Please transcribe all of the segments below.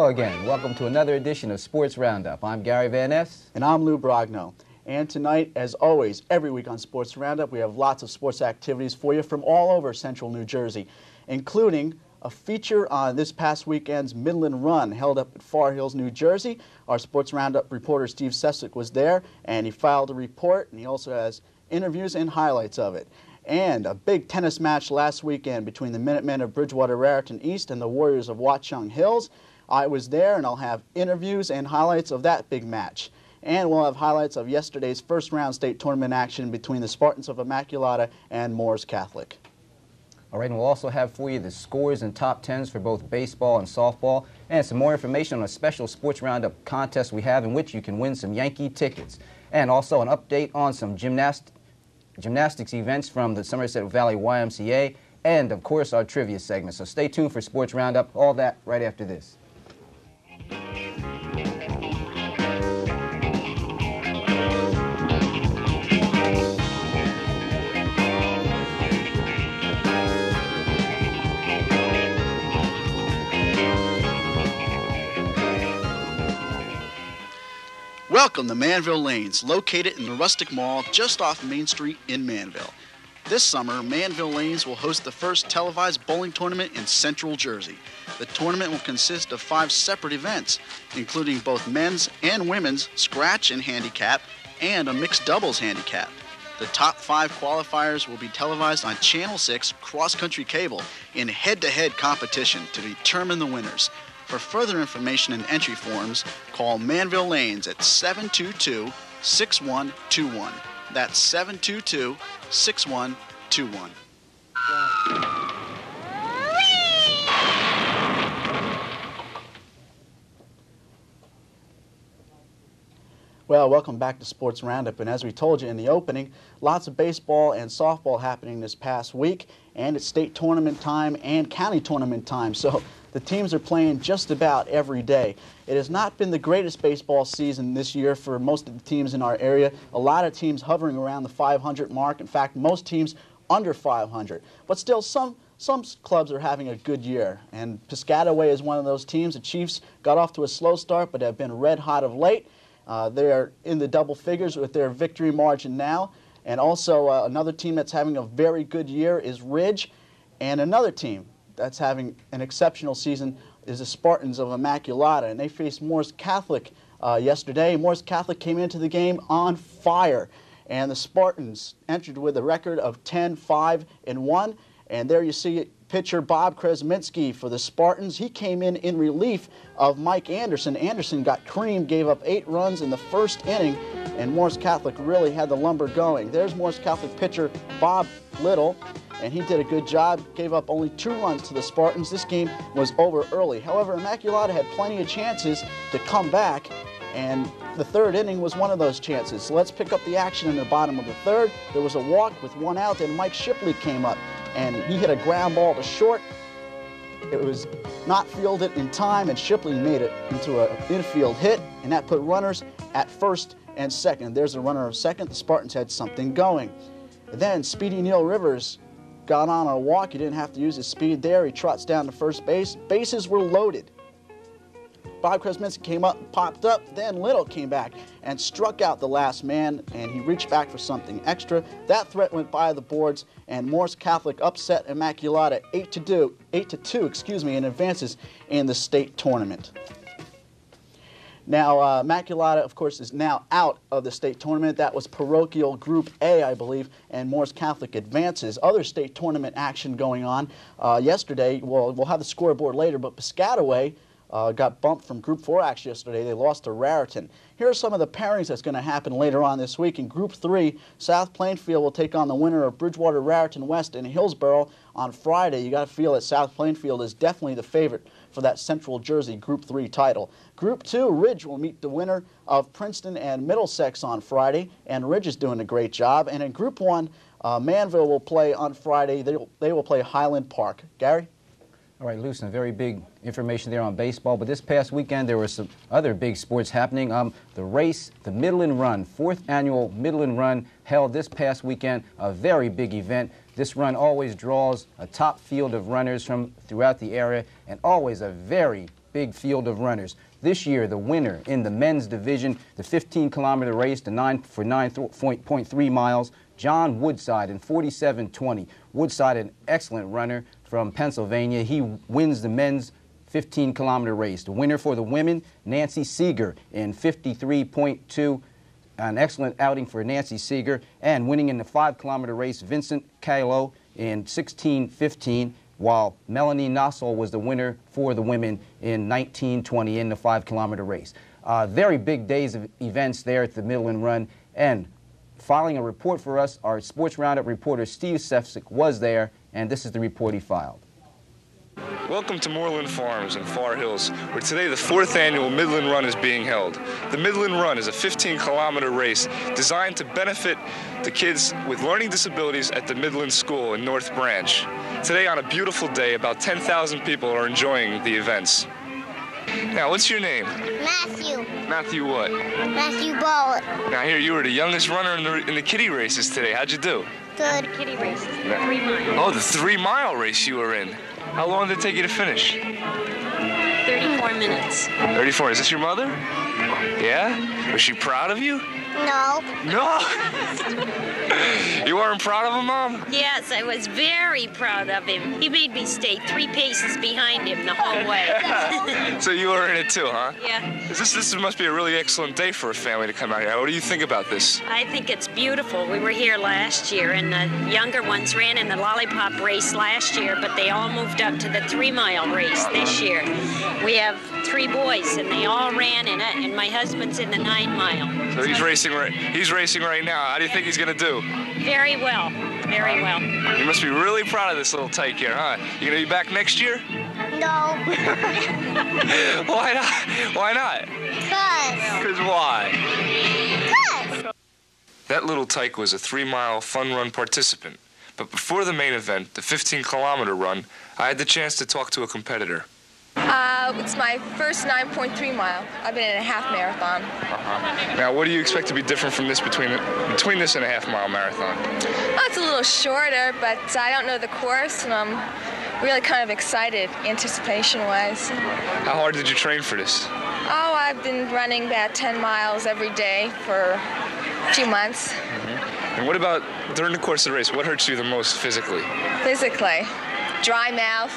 Hello again. Welcome to another edition of Sports Roundup. I'm Gary Van Ness. And I'm Lou Brogno. And tonight, as always, every week on Sports Roundup, we have lots of sports activities for you from all over central New Jersey, including a feature on this past weekend's Midland Run held up at Far Hills, New Jersey. Our Sports Roundup reporter Steve Seswick was there, and he filed a report, and he also has interviews and highlights of it. And a big tennis match last weekend between the Minutemen of Bridgewater Raritan East and the Warriors of Watchung Hills. I was there, and I'll have interviews and highlights of that big match. And we'll have highlights of yesterday's first-round state tournament action between the Spartans of Immaculata and Moores Catholic. All right, and we'll also have for you the scores and top tens for both baseball and softball, and some more information on a special Sports Roundup contest we have in which you can win some Yankee tickets. And also an update on some gymnastics events from the Somerset Valley YMCA, and, of course, our trivia segment. So stay tuned for Sports Roundup, all that right after this. Welcome to Manville Lanes, located in the Rustic Mall just off Main Street in Manville. This summer, Manville Lanes will host the first televised bowling tournament in Central Jersey. The tournament will consist of 5 separate events, including both men's and women's scratch and handicap, and a mixed doubles handicap. The top 5 qualifiers will be televised on Channel 6 cross-country cable in head-to-head competition to determine the winners. For further information and entry forms, call Manville Lanes at 722-6121. That's 722-6121. Well, welcome back to Sports Roundup, and as we told you in the opening, lots of baseball and softball happening this past week, and it's state tournament time and county tournament time, so the teams are playing just about every day. It has not been the greatest baseball season this year for most of the teams in our area. A lot of teams hovering around the 500 mark. In fact, most teams under 500. But still, some clubs are having a good year, and Piscataway is one of those teams. The Chiefs got off to a slow start, but have been red hot of late. They are in the double figures with their victory margin now. And also another team that's having a very good year is Ridge. And another team that's having an exceptional season is the Spartans of Immaculata. And they faced Moores Catholic yesterday. Moores Catholic came into the game on fire. And the Spartans entered with a record of 10-5-1. And there you see pitcher Bob Kresminski for the Spartans. He came in relief of Mike Anderson. Anderson got creamed, gave up 8 runs in the first inning, and Moores Catholic really had the lumber going. There's Moores Catholic pitcher Bob Little, and he did a good job, gave up only 2 runs to the Spartans. This game was over early. However, Immaculata had plenty of chances to come back, and the third inning was one of those chances. So let's pick up the action in the bottom of the third. There was a walk with 1 out, and Mike Shipley came up, and he hit a ground ball to short. It was not fielded in time, and Shipley made it into an infield hit, and that put runners at first and second. There's a runner of second. The Spartans had something going. Then Speedy Neil Rivers got on a walk. He didn't have to use his speed there. He trots down to first base. Bases were loaded. Bob Kresminski came up and popped up. Then Little came back and struck out the last man, and he reached back for something extra. That threat went by the boards, and Moores Catholic upset Immaculata 8-2, and advances in the state tournament. Now, Immaculata, of course, is now out of the state tournament. That was parochial Group A, I believe, and Moores Catholic advances. Other state tournament action going on yesterday. Well, we'll have the scoreboard later, but Piscataway got bumped from Group 4 action yesterday. They lost to Raritan. Here are some of the pairings that's going to happen later on this week. In Group 3, South Plainfield will take on the winner of Bridgewater Raritan West in Hillsborough on Friday. You got to feel that South Plainfield is definitely the favorite for that Central Jersey Group 3 title. Group 2, Ridge will meet the winner of Princeton and Middlesex on Friday, and Ridge is doing a great job. And in Group 1, Manville will play on Friday. They will play Highland Park. Gary? All right, Lou, some very big information there on baseball, but this past weekend there were some other big sports happening. The race, the Midland Run, 4th annual Midland Run held this past weekend, a very big event. This run always draws a top field of runners from throughout the area, and always a very big field of runners. This year, the winner in the men's division, the 15-kilometer race, the 9.3 miles, John Woodside in 47:20. Woodside, an excellent runner from Pennsylvania. He wins the men's 15-kilometer race. The winner for the women, Nancy Seeger in 53.2. An excellent outing for Nancy Seeger. And winning in the 5-kilometer race, Vincent Calo in 16:15, while Melanie Nassau was the winner for the women in 19:20 in the 5-kilometer race. Very big days of events there at the Midland Run. And filing a report for us, our Sports Roundup reporter Steve Sefcik was there, and this is the report he filed. Welcome to Moreland Farms in Far Hills, where today the 4th annual Midland Run is being held. The Midland Run is a 15-kilometer race designed to benefit the kids with learning disabilities at the Midland School in North Branch. Today, on a beautiful day, about 10,000 people are enjoying the events. Now, what's your name? Matthew. Matthew what? Matthew Ball. Now, here, you were the youngest runner in the kiddie races today. How'd you do? Good. Kiddie races, the 3 mile. Oh, the 3-mile race you were in. How long did it take you to finish? 34 minutes. 34. Is this your mother? Yeah? Was she proud of you? No. No? You weren't proud of him, Mom? Yes, I was very proud of him. He made me stay 3 paces behind him the whole way. So you were in it too, huh? Yeah. This must be a really excellent day for a family to come out here. What do you think about this? I think it's beautiful. We were here last year, and the younger ones ran in the lollipop race last year, but they all moved up to the 3-mile race this year. We have 3 boys, and they all ran in it, and my husband's in the 9-mile. So he's racing right now. How do you think he's going to do? Very well. Very well. You must be really proud of this little tyke here, huh? You going to be back next year? No. Why not? Why not? Because why? That little tyke was a 3-mile fun run participant. But before the main event, the 15-kilometer run, I had the chance to talk to a competitor. It's my first 9.3 mile. I've been in a half marathon. Now, what do you expect to be different from this between this and a half-mile marathon? Oh, it's a little shorter, but I don't know the course, and I'm really kind of excited, anticipation-wise. How hard did you train for this? Oh, I've been running about 10 miles every day for a few months. And what about during the course of the race? What hurts you the most physically? Physically, dry mouth.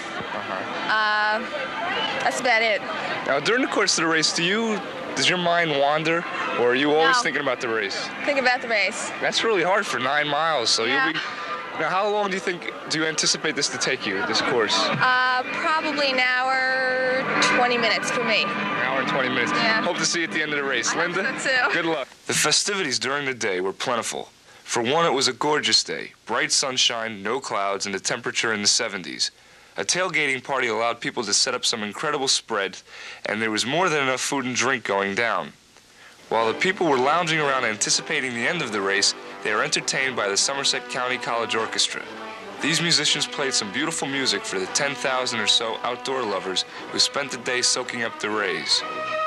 That's about it. Now, during the course of the race, does your mind wander, or are you always thinking about the race? Think about the race. That's really hard for 9 miles. So Yeah. Now, how long do you anticipate this to take you, this course? Probably an hour, 20 minutes for me. An hour and 20 minutes. Yeah. Hope to see you at the end of the race. I Linda, hope so too. Good luck. The festivities during the day were plentiful. For one, it was a gorgeous day. Bright sunshine, no clouds, and the temperature in the 70s. A tailgating party allowed people to set up some incredible spread, and there was more than enough food and drink going down. While the people were lounging around anticipating the end of the race, they were entertained by the Somerset County College Orchestra. These musicians played some beautiful music for the 10,000 or so outdoor lovers who spent the day soaking up the rays.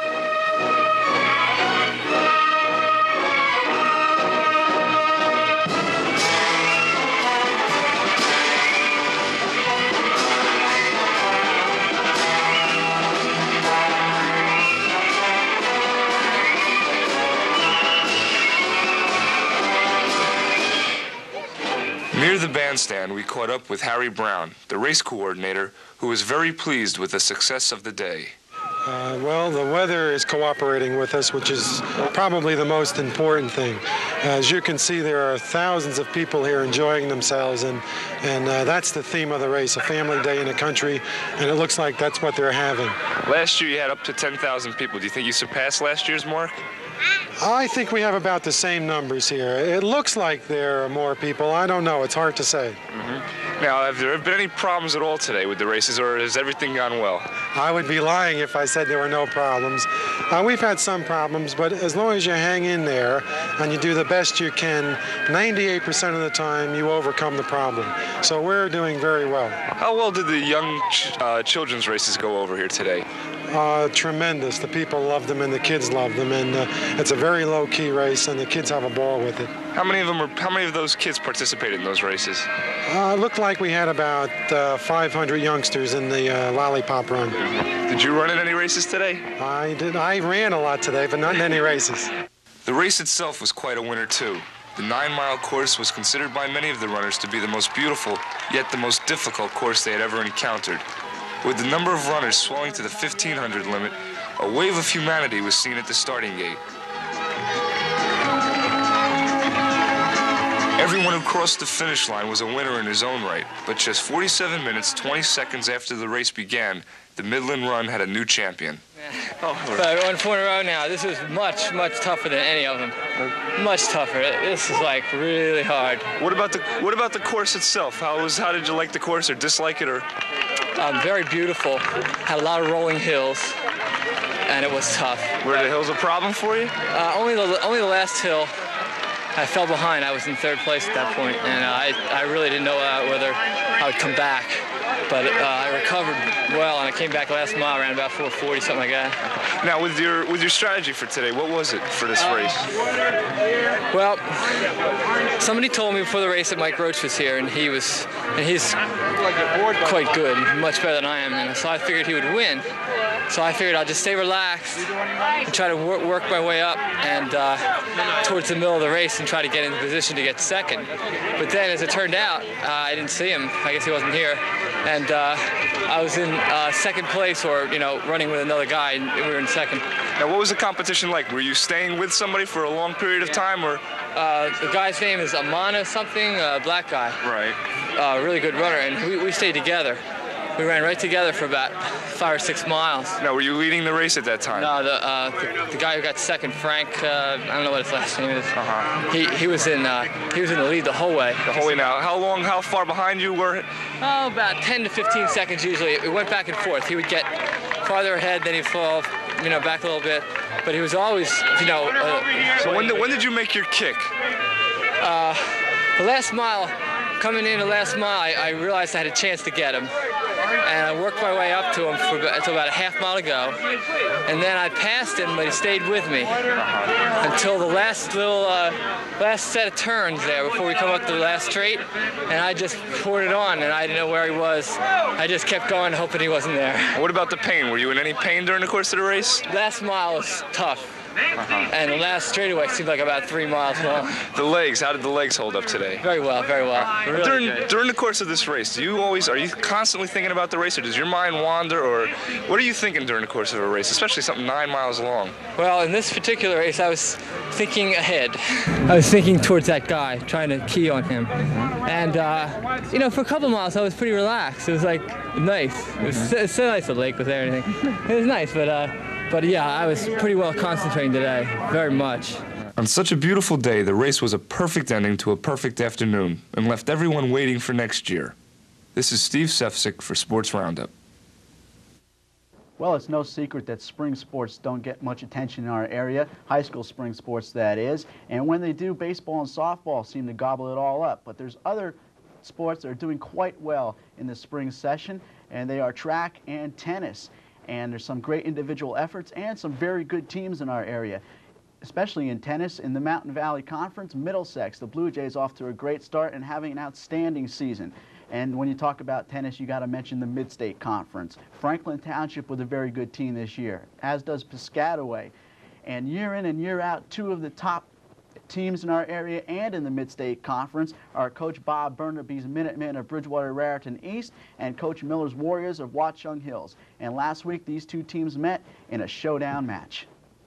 Near the bandstand, we caught up with Harry Brown, the race coordinator, who was very pleased with the success of the day. Well, the weather is cooperating with us, which is probably the most important thing. As you can see, there are thousands of people here enjoying themselves, and that's the theme of the race, a family day in the country, and it looks like that's what they're having. Last year you had up to 10,000 people. Do you think you surpassed last year's mark? I think we have about the same numbers here. It looks like there are more people. I don't know. It's hard to say. Now, have there been any problems at all today with the races, or has everything gone well? I would be lying if I said there were no problems. We've had some problems, but as long as you hang in there and you do the best you can, 98% of the time you overcome the problem. So we're doing very well. How well did the young children's races go over here today? Tremendous. The people love them and the kids love them, and it's a very low-key race, and the kids have a ball with it. How many of those kids participated in those races? Looked like we had about 500 youngsters in the Lollipop Run. Did you run in any races today? I did. I ran a lot today, but not in any races. The race itself was quite a winner, too. The 9-mile course was considered by many of the runners to be the most beautiful, yet the most difficult course they had ever encountered. With the number of runners swelling to the 1,500 limit, a wave of humanity was seen at the starting gate. Everyone who crossed the finish line was a winner in his own right, but just 47 minutes, 20 seconds after the race began, the Midland Run had a new champion. I've won 4 in a row now. This is much, much tougher than any of them. Much tougher. This is like really hard. What about the course itself? How did you like the course or dislike it or? Very beautiful. Had a lot of rolling hills, and it was tough. Were the hills a problem for you? Only the last hill. I fell behind. I was in 3rd place at that point, and I really didn't know whether I would come back. But I recovered well, and I came back last mile around about 4:40, something like that. Now, with your strategy for today, what was it for this race? Well, somebody told me before the race that Mike Roach was here, and he's quite good, much better than I am, and so I figured he would win. So I figured I'll just stay relaxed and try to work my way up and towards the middle of the race and try to get in position to get second. But then, as it turned out, I didn't see him. I guess he wasn't here. And I was in 2nd place, or running with another guy, and we were in 2nd. Now, what was the competition like? Were you staying with somebody for a long period of time, or? The guy's name is Amana something, black guy. Right. Really good runner, and we stayed together. We ran right together for about 5 or 6 miles. Now, were you leading the race at that time? No, the guy who got second, Frank, I don't know what his last name is. He was in the lead the whole way. The whole way. Now, how far behind you were? Oh, about 10 to 15 seconds usually. It went back and forth. He would get farther ahead, then he'd fall, back a little bit. But he was always, So when did you make your kick? The last mile, coming in the last mile, I realized I had a chance to get him. And I worked my way up to him until about a half mile to go. And then I passed him, but he stayed with me until the last set of turns there before we come up to the last straight. And I just poured it on, and I didn't know where he was. I just kept going, hoping he wasn't there. What about the pain? Were you in any pain during the course of the race? Last mile was tough. And the last straightaway seemed like about 3 miles long. The legs, how did the legs hold up today? Very well, very well. Really during the course of this race, are you constantly thinking about the race, or does your mind wander, or what are you thinking during the course of a race, especially something 9 miles long? Well, in this particular race, I was thinking ahead. I was thinking towards that guy, trying to key on him. And, for a couple miles, I was pretty relaxed. It was like nice. It was so nice the lake was there and everything. It was nice, but yeah, I was pretty well concentrating today, very much. On such a beautiful day, the race was a perfect ending to a perfect afternoon and left everyone waiting for next year. This is Steve Sefcik for Sports Roundup. Well, it's no secret that spring sports don't get much attention in our area, high school spring sports that is, and when they do, baseball and softball seem to gobble it all up. But there's other sports that are doing quite well in the spring session, and they are track and tennis. And there's some great individual efforts and some very good teams in our area, especially in tennis. In the Mountain Valley Conference, Middlesex, the Blue Jays off to a great start and having an outstanding season. And when you talk about tennis, you got to mention the Mid-State Conference. Franklin Township with a very good team this year, as does Piscataway. And year in and year out, 2 of the top teams in our area and in the Mid-State Conference are Coach Bob Burnaby's Minutemen of Bridgewater Raritan East and Coach Miller's Warriors of Watchung Hills. And last week, these 2 teams met in a showdown match.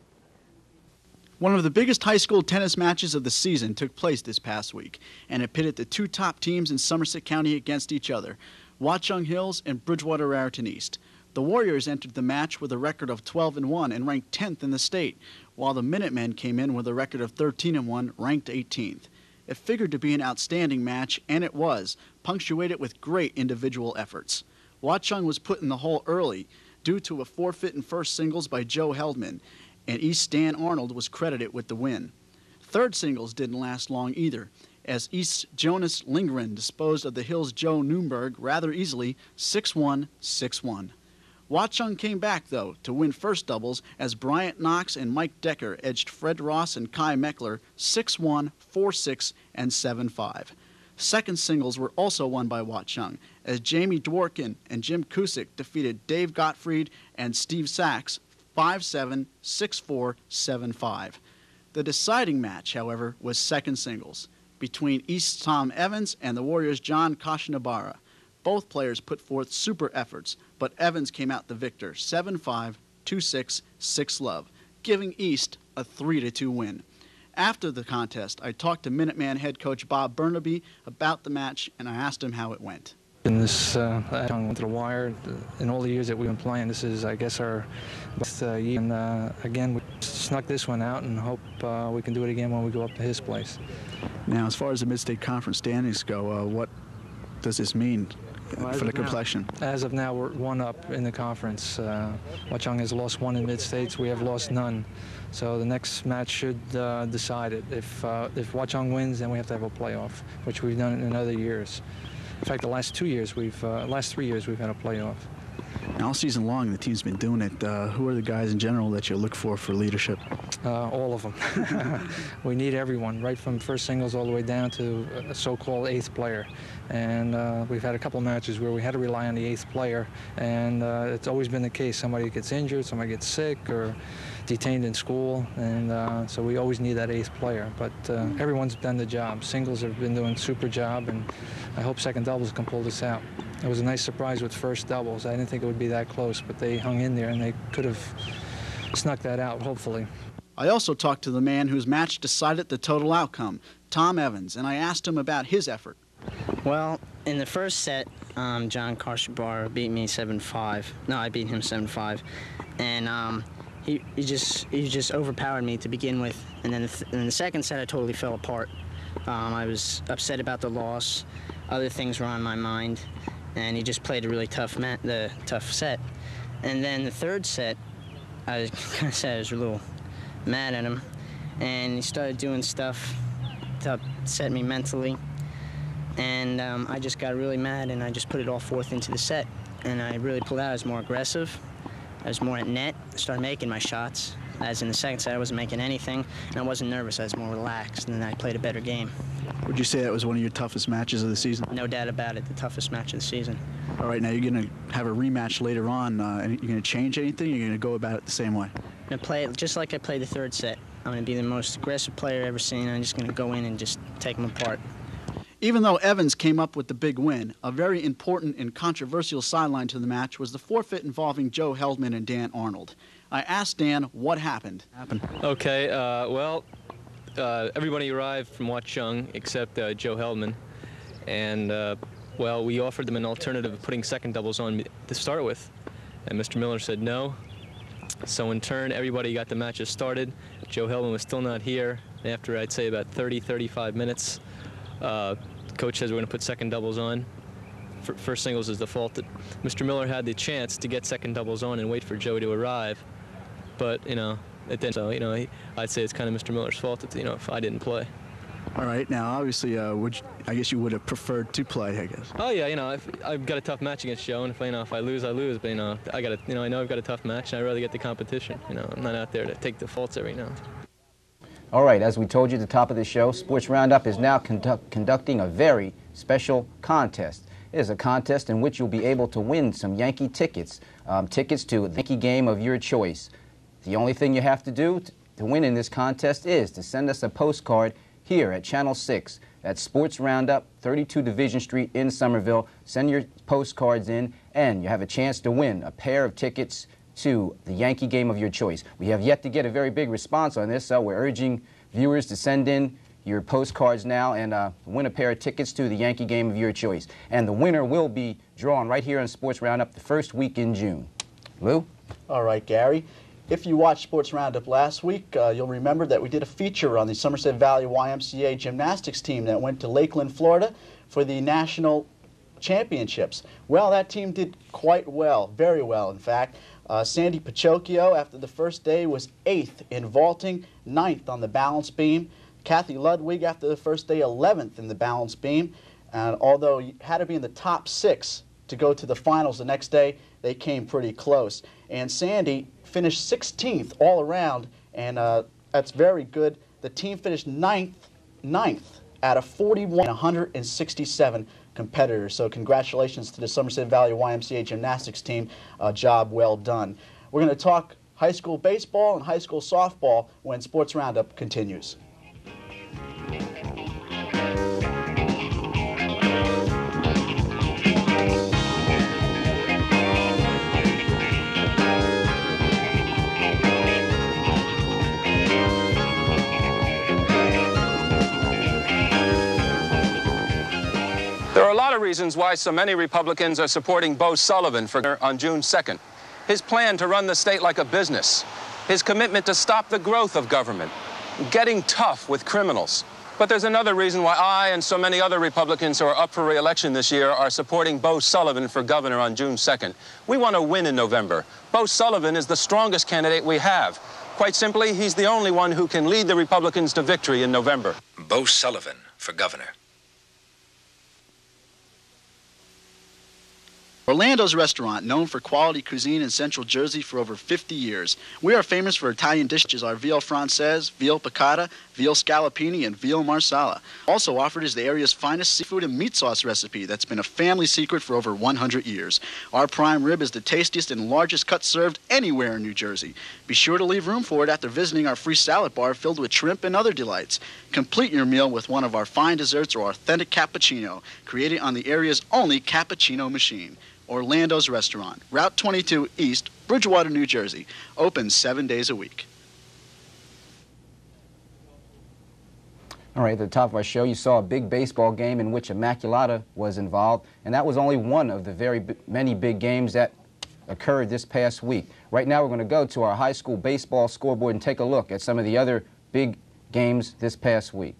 One of the biggest high school tennis matches of the season took place this past week, and it pitted the 2 top teams in Somerset County against each other, Watchung Hills and Bridgewater Raritan East. The Warriors entered the match with a record of 12-1 and ranked 10th in the state, while the Minutemen came in with a record of 13-1, ranked 18th. It figured to be an outstanding match, and it was, punctuated with great individual efforts. Watchung was put in the hole early due to a forfeit in first singles by Joe Heldman, and East Stan Arnold was credited with the win. Third singles didn't last long either, as East's Jonas Lindgren disposed of the Hills' Joe Newberg rather easily, 6-1, 6-1. Watchung came back, though, to win first doubles as Bryant Knox and Mike Decker edged Fred Ross and Kai Meckler 6-1, 4-6, and 7-5. Second singles were also won by Watchung, as Jamie Dworkin and Jim Kusick defeated Dave Gottfried and Steve Sachs 5-7, 6-4, 7-5. The deciding match, however, was second singles between East's Tom Evans and the Warriors' John Kashinabara. Both players put forth super efforts, but Evans came out the victor 7-5, 2-6, 6-love, giving East a 3-2 win. After the contest, I talked to Minuteman head coach Bob Burnaby about the match, and I asked him how it went. In this went to the wire. In all the years that we've been playing, this is, I guess, our best year. And again, we snuck this one out and hope we can do it again when we go up to his place. Now, as far as the Mid-State Conference standings go, what does this mean for the complexion? As of now, we're one up in the conference. Watchung has lost one in Mid-States. We have lost none. So the next match should decide it. If Watchung wins, then we have to have a playoff, which we've done in other years. In fact, the last 3 years we've had a playoff. All season long, the team's been doing it. Who are the guys in general that you look for leadership? All of them. We need everyone, right from first singles all the way down to a so-called eighth player. And we've had a couple of matches where we had to rely on the eighth player, and it's always been the case. Somebody gets injured, somebody gets sick, or detained in school, and so we always need that eighth player. But everyone's done the job. Singles have been doing a super job, and I hope second doubles can pull this out. It was a nice surprise with first doubles. I didn't think it would be that close, but they hung in there, and they could have snuck that out, hopefully. I also talked to the man whose match decided the total outcome, Tom Evans, and I asked him about his effort. Well, in the first set, John Kashinabara beat me 7-5. No, I beat him 7-5, and he just overpowered me to begin with. And then in the second set, I totally fell apart. I was upset about the loss. Other things were on my mind, and he just played a really tough set. And then the third set, I was a little mad at him, and he started doing stuff to upset me mentally. And I just got really mad, and I just put it all forth into the set. And I really pulled out. I was more aggressive. I was more at net. I started making my shots. As in the second set, I wasn't making anything, and I wasn't nervous. I was more relaxed, and then I played a better game. Would you say that was one of your toughest matches of the season? No doubt about it, the toughest match of the season. All right, now you're going to have a rematch later on. And you're going to change anything? You're going to go about it the same way? I'm going to play it just like I played the third set. I'm going to be the most aggressive player I've ever seen. I'm just going to go in and just take them apart. Even though Evans came up with the big win, a very important and controversial sideline to the match was the forfeit involving Joe Heldman and Dan Arnold. I asked Dan what happened. Okay, everybody arrived from Watchung except Joe Heldman, and well, we offered them an alternative of putting second doubles on to start with, and Mr. Miller said no. So in turn, everybody got the matches started. Joe Heldman was still not here. After, I'd say, about 30-35 minutes, coach says we're going to put second doubles on. First singles is the fault that Mr. Miller had the chance to get second doubles on and wait for Joe to arrive, but I'd say it's kind of Mr. Miller's fault that if I didn't play. All right, now obviously, I guess you would have preferred to play, I guess. Oh yeah, I've got a tough match against Joe, and if I lose, I lose. But I know I've got a tough match, and I'd rather get the competition. I'm not out there to take the faults every now. All right, as we told you at the top of the show, Sports Roundup is now conducting a very special contest. It is a contest in which you'll be able to win some Yankee tickets, tickets to the Yankee game of your choice. The only thing you have to do to win in this contest is to send us a postcard here at Channel 6 at Sports Roundup, 32 Division Street in Somerville. Send your postcards in, and you have a chance to win a pair of tickets to the Yankee game of your choice. We have yet to get a very big response on this, so we're urging viewers to send in your postcards now and win a pair of tickets to the Yankee game of your choice. And the winner will be drawn right here on Sports Roundup the first week in June. Lou? All right, Gary. If you watched Sports Roundup last week, you'll remember that we did a feature on the Somerset Valley YMCA gymnastics team that went to Lakeland, Florida for the national championships. Well, that team did quite well, very well, in fact. Sandy Pachocchio, after the first day, was 8th in vaulting, 9th on the balance beam. Kathy Ludwig, after the first day, 11th in the balance beam. And although you had to be in the top 6 to go to the finals the next day, they came pretty close. And Sandy finished 16th all around, and that's very good. The team finished ninth out of 41 and 167 competitors. So congratulations to the Somerset Valley YMCA gymnastics team. Job well done. We're going to talk high school baseball and high school softball when Sports Roundup continues. There are a lot of reasons why so many Republicans are supporting Bo Sullivan on June 2nd. His plan to run the state like a business, his commitment to stop the growth of government, getting tough with criminals. But there's another reason why I and so many other Republicans who are up for re-election this year are supporting Bo Sullivan for governor on June 2nd. We want to win in November. Bo Sullivan is the strongest candidate we have. Quite simply, he's the only one who can lead the Republicans to victory in November. Bo Sullivan for governor. Orlando's Restaurant, known for quality cuisine in Central Jersey for over 50 years. We are famous for Italian dishes, our veal francaise, veal piccata, veal scallopini, and veal marsala. Also offered is the area's finest seafood and meat sauce recipe that's been a family secret for over 100 years. Our prime rib is the tastiest and largest cut served anywhere in New Jersey. Be sure to leave room for it after visiting our free salad bar filled with shrimp and other delights. Complete your meal with one of our fine desserts or authentic cappuccino, created on the area's only cappuccino machine. Orlando's Restaurant, Route 22 East, Bridgewater, New Jersey. Open 7 days a week. All right, at the top of our show, you saw a big baseball game in which Immaculata was involved, and that was only one of the many big games that occurred this past week. Right now, we're going to go to our high school baseball scoreboard and take a look at some of the other big games this past week.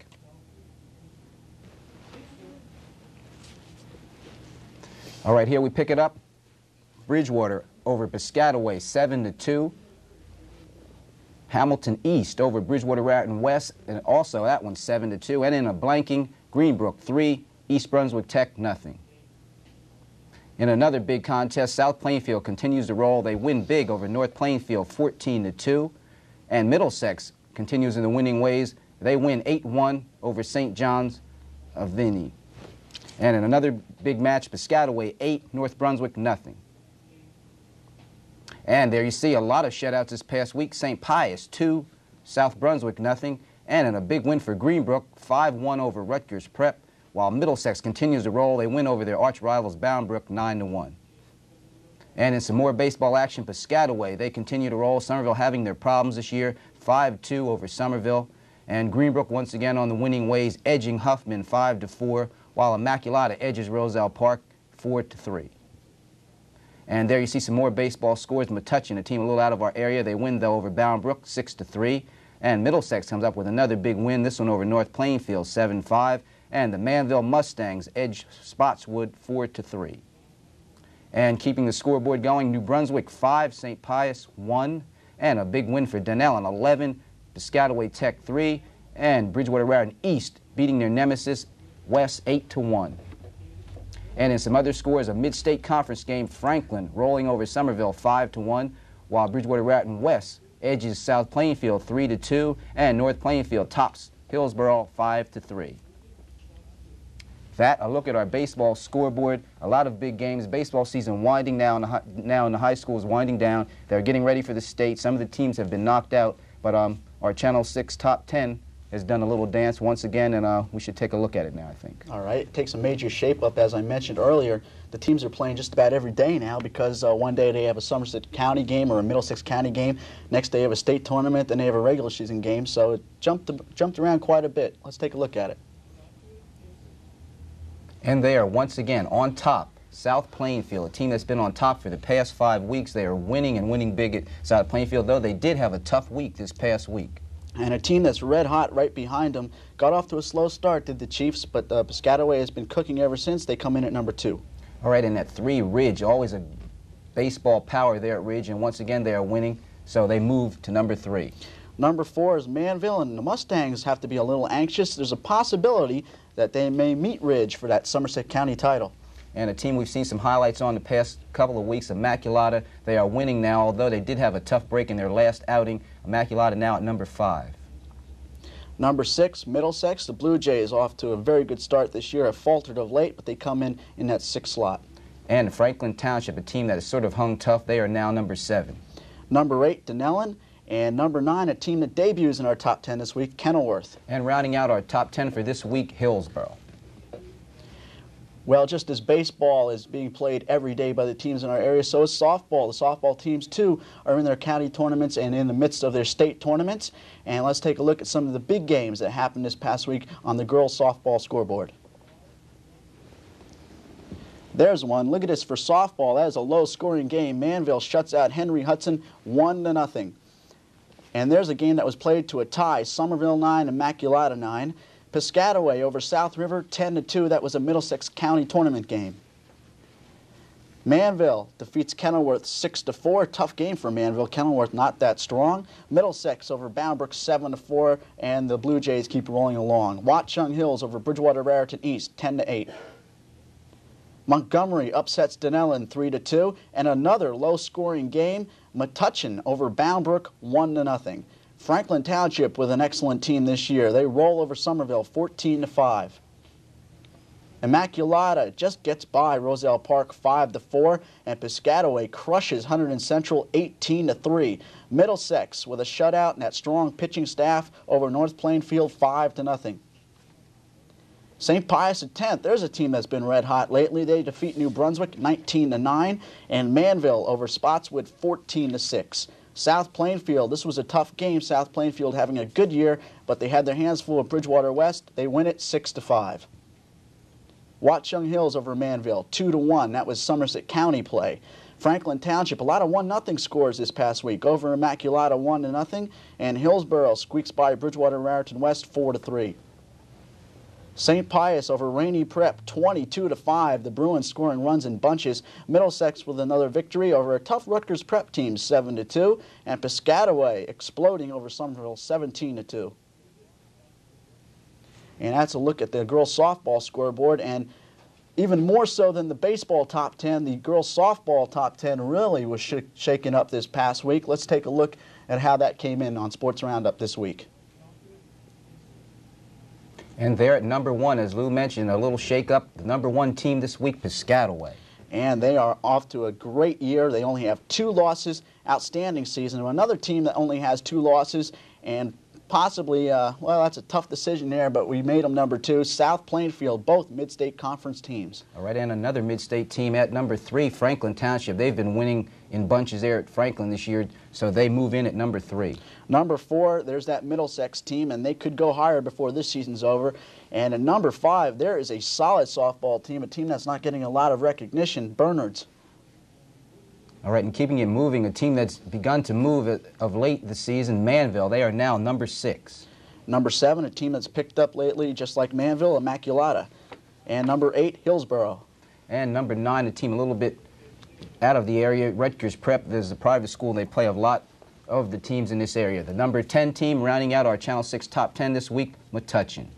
All right, here we pick it up. Bridgewater over Piscataway, 7-2. Hamilton East over Bridgewater Raritan West, and also that one 7-2. And in a blanking, Greenbrook 3, East Brunswick Tech nothing. In another big contest, South Plainfield continues to roll. They win big over North Plainfield, 14-2. And Middlesex continues in the winning ways. They win 8-1 over St. John's of Vinny. And in another big match, Piscataway 8, North Brunswick nothing. And there you see a lot of shutouts this past week. St. Pius 2, South Brunswick nothing. And in a big win for Greenbrook, 5-1 over Rutgers Prep. While Middlesex continues to roll, they win over their arch rivals Bound Brook 9-1. And in some more baseball action, Piscataway, they continue to roll. Somerville having their problems this year, 5-2 over Somerville. And Greenbrook once again on the winning ways, edging Huffman 5-4. While Immaculata edges Roselle Park 4-3. And there you see some more baseball scores. Metuchen, a team a little out of our area, they win though over Bound Brook 6-3. And Middlesex comes up with another big win, this one over North Plainfield 7-5. And the Manville Mustangs edge Spotswood 4-3. And keeping the scoreboard going, New Brunswick 5, St. Pius 1. And a big win for Dunellen 11, Piscataway Tech 3. And Bridgewater Raritan East beating their nemesis West 8-1. And in some other scores, a mid-state conference game, Franklin rolling over Somerville 5-1, while Bridgewater Raritan West edges South Plainfield 3-2, and North Plainfield tops Hillsborough 5-3. That, a look at our baseball scoreboard. A lot of big games. Baseball season winding now in the high schools, winding down. They're getting ready for the state. Some of the teams have been knocked out, but our Channel 6 Top 10 has done a little dance once again, and we should take a look at it now, I think. All right. It takes a major shape-up, as I mentioned earlier. The teams are playing just about every day now because one day they have a Somerset County game or a Middlesex County game. Next day they have a state tournament, then they have a regular season game. So it jumped around quite a bit. Let's take a look at it. And they are once again on top. South Plainfield, a team that's been on top for the past 5 weeks. They are winning and winning big at South Plainfield, though they did have a tough week this past week. And a team that's red hot right behind them got off to a slow start, did the Chiefs, but Piscataway has been cooking ever since. They come in at number 2. All right, and at 3, Ridge, always a baseball power there at Ridge, and once again they are winning, so they move to number 3. Number 4 is Manville, and the Mustangs have to be a little anxious. There's a possibility that they may meet Ridge for that Somerset County title. And a team we've seen some highlights on the past couple of weeks, Immaculata. They are winning now, although they did have a tough break in their last outing. Immaculata now at number 5. Number 6, Middlesex. The Blue Jays off to a very good start this year. Have faltered of late, but they come in that 6th slot. And Franklin Township, a team that has sort of hung tough, they are now number 7. Number 8, Dunellen. And number 9, a team that debuts in our top 10 this week, Kenilworth. And rounding out our top 10 for this week, Hillsborough. Well, just as baseball is being played every day by the teams in our area, so is softball. The softball teams, too, are in their county tournaments and in the midst of their state tournaments. And let's take a look at some of the big games that happened this past week on the girls' softball scoreboard. There's one. Look at this for softball. That is a low-scoring game. Manville shuts out Henry Hudson 1-0. And there's a game that was played to a tie. Somerville 9, Immaculata 9. Piscataway over South River 10-2. That was a Middlesex County tournament game. Manville defeats Kenilworth 6-4. Tough game for Manville. Kenilworth not that strong. Middlesex over Bound Brook 7-4, and the Blue Jays keep rolling along. Watchung Hills over Bridgewater Raritan East 10-8. Montgomery upsets Dunellen 3-2, and another low-scoring game. Metuchen over Bound Brook 1-0. Franklin Township with an excellent team this year. They roll over Somerville 14-5. Immaculata just gets by Roselle Park 5-4, and Piscataway crushes Hunterdon Central 18-3. Middlesex with a shutout and that strong pitching staff over North Plainfield 5-0. St. Pius X, there's a team that's been red hot lately. They defeat New Brunswick 19-9, and Manville over Spotswood 14-6. South Plainfield, this was a tough game. South Plainfield having a good year, but they had their hands full of Bridgewater West. They win it 6-5. Watchung Hills over Manville 2-1. That was Somerset County play. Franklin Township, a lot of 1-0 scores this past week. Over Immaculata 1-0, and Hillsborough squeaks by Bridgewater Raritan West 4-3. St. Pius over Rainey Prep 22-5. The Bruins scoring runs in bunches. Middlesex with another victory over a tough Rutgers Prep team 7-2. And Piscataway exploding over Somerville 17-2. And that's a look at the girls softball scoreboard. And even more so than the baseball top 10, the girls softball top 10 really was shaken up this past week. Let's take a look at how that came in on Sports Roundup this week. And they're at number 1, as Lou mentioned, a little shake-up. The number 1 team this week, Piscataway. And they are off to a great year. They only have 2 losses. Outstanding season. Another team that only has 2 losses and possibly, well, that's a tough decision there, but we made them number 2. South Plainfield, both Mid-State Conference teams. All right, and another Mid-State team at number 3, Franklin Township. They've been winning in bunches there at Franklin this year, so they move in at number 3. Number 4, there's that Middlesex team, and they could go higher before this season's over. And at number 5, there is a solid softball team, a team that's not getting a lot of recognition, Bernards. All right, and keeping it moving, a team that's begun to move of late this season, Manville. They are now number 6. Number 7, a team that's picked up lately, just like Manville, Immaculata. And number 8, Hillsborough. And number 9, a team a little bit out of the area, Rutgers Prep. There's a private school, and they play a lot of the teams in this area. The number 10 team rounding out our Channel 6 top 10 this week, Metuchen.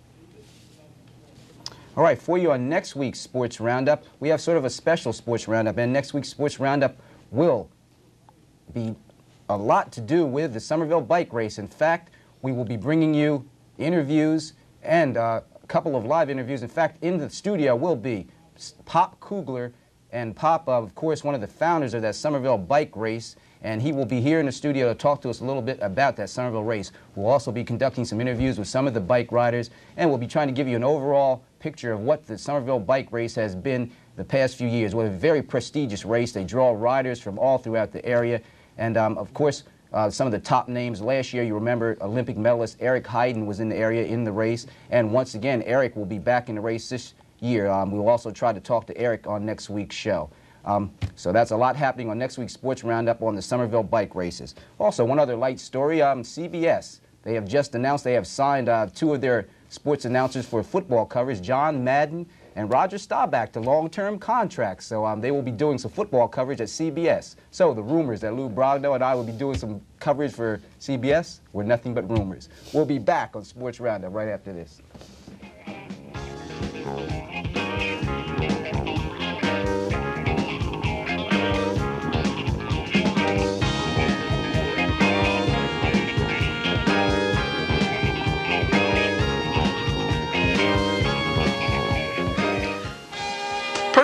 All right, for you on next week's Sports Roundup, we have sort of a special Sports Roundup, and next week's Sports Roundup will be a lot to do with the Somerville Bike Race. In fact, we will be bringing you interviews and a couple of live interviews. In fact, in the studio will be Pop Kugler, and Pop, of course, one of the founders of that Somerville Bike Race, and he will be here in the studio to talk to us a little bit about that Somerville race. We'll also be conducting some interviews with some of the bike riders, and we'll be trying to give you an overall picture of what the Somerville Bike Race has been the past few years. Well, a very prestigious race. They draw riders from all throughout the area, and of course, some of the top names. Last year, you remember, Olympic medalist Eric Hayden was in the area in the race, and once again, Eric will be back in the race this year. We'll also try to talk to Eric on next week's show. So that's a lot happening on next week's Sports Roundup on the Somerville Bike Races. Also, one other light story, CBS. They have just announced they have signed 2 of their sports announcers for football coverage, John Madden and Roger Staubach, to long-term contracts. So they will be doing some football coverage at CBS. So the rumors that Lou Brogdon and I will be doing some coverage for CBS were nothing but rumors. We'll be back on Sports Roundup right after this.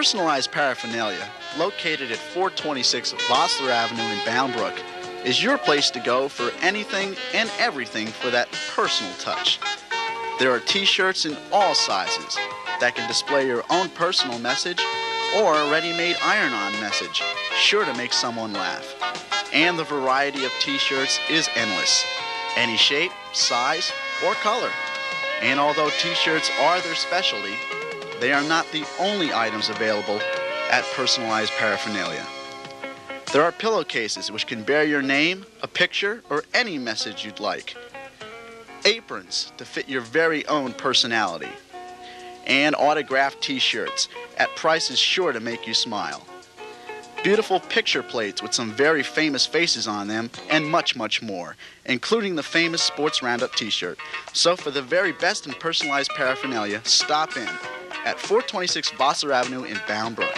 Personalized Paraphernalia, located at 426 Vossler Avenue in Bound Brook, is your place to go for anything and everything for that personal touch. There are t-shirts in all sizes that can display your own personal message or a ready-made iron-on message, sure to make someone laugh. And the variety of t-shirts is endless, any shape, size, or color. And although t-shirts are their specialty, they are not the only items available at Personalized Paraphernalia. There are pillowcases which can bear your name, a picture, or any message you'd like. Aprons to fit your very own personality. And autographed t-shirts at prices sure to make you smile. Beautiful picture plates with some very famous faces on them, and much, much more, including the famous Sports Roundup t-shirt. So for the very best in personalized paraphernalia, stop in at 426 Vossler Avenue in Bound Brook.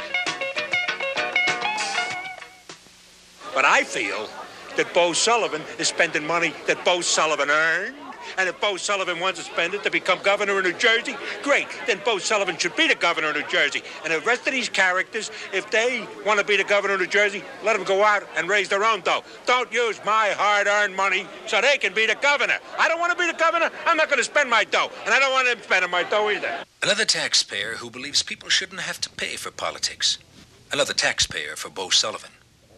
But I feel that Bo Sullivan is spending money that Bo Sullivan earned. And if Bo Sullivan wants to spend it to become governor of New Jersey, great. Then Bo Sullivan should be the governor of New Jersey. And the rest of these characters, if they want to be the governor of New Jersey, let them go out and raise their own dough. Don't use my hard-earned money so they can be the governor. I don't want to be the governor. I'm not going to spend my dough. And I don't want them spending my dough either. Another taxpayer who believes people shouldn't have to pay for politics. Another taxpayer for Bo Sullivan.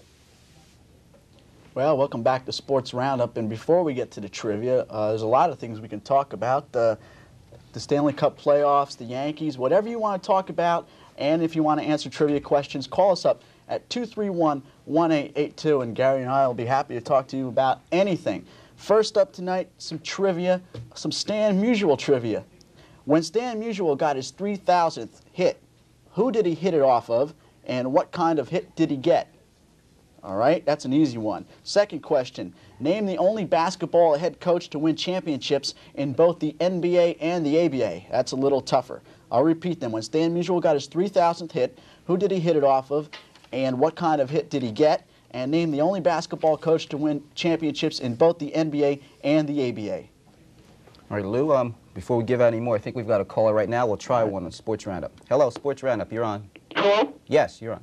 Well, welcome back to Sports Roundup, and before we get to the trivia, there's a lot of things we can talk about. The Stanley Cup playoffs, the Yankees, whatever you want to talk about, and if you want to answer trivia questions, call us up at 231-1882, and Gary and I will be happy to talk to you about anything. First up tonight, some trivia, some Stan Musial trivia. When Stan Musial got his 3,000th hit, who did he hit it off of, and what kind of hit did he get? All right, that's an easy one. Second question, name the only basketball head coach to win championships in both the NBA and the ABA. That's a little tougher. I'll repeat them. When Stan Musial got his 3,000th hit, who did he hit it off of, and what kind of hit did he get? And name the only basketball coach to win championships in both the NBA and the ABA. All right, Lou, before we give out any more, I think we've got a caller right now. We'll try one on Sports Roundup. Hello, Sports Roundup, you're on. Hello? Yes, you're on.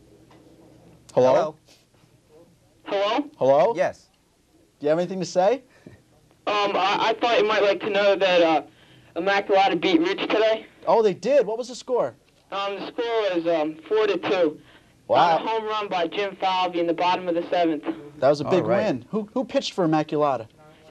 Hello? Hello? Hello? Yes. Do you have anything to say? I thought you might like to know that Immaculata beat Rich today. Oh, they did? What was the score? The score was 4-2. Wow. A home run by Jim Falvey in the bottom of the 7th. That was a big win. Who pitched for Immaculata?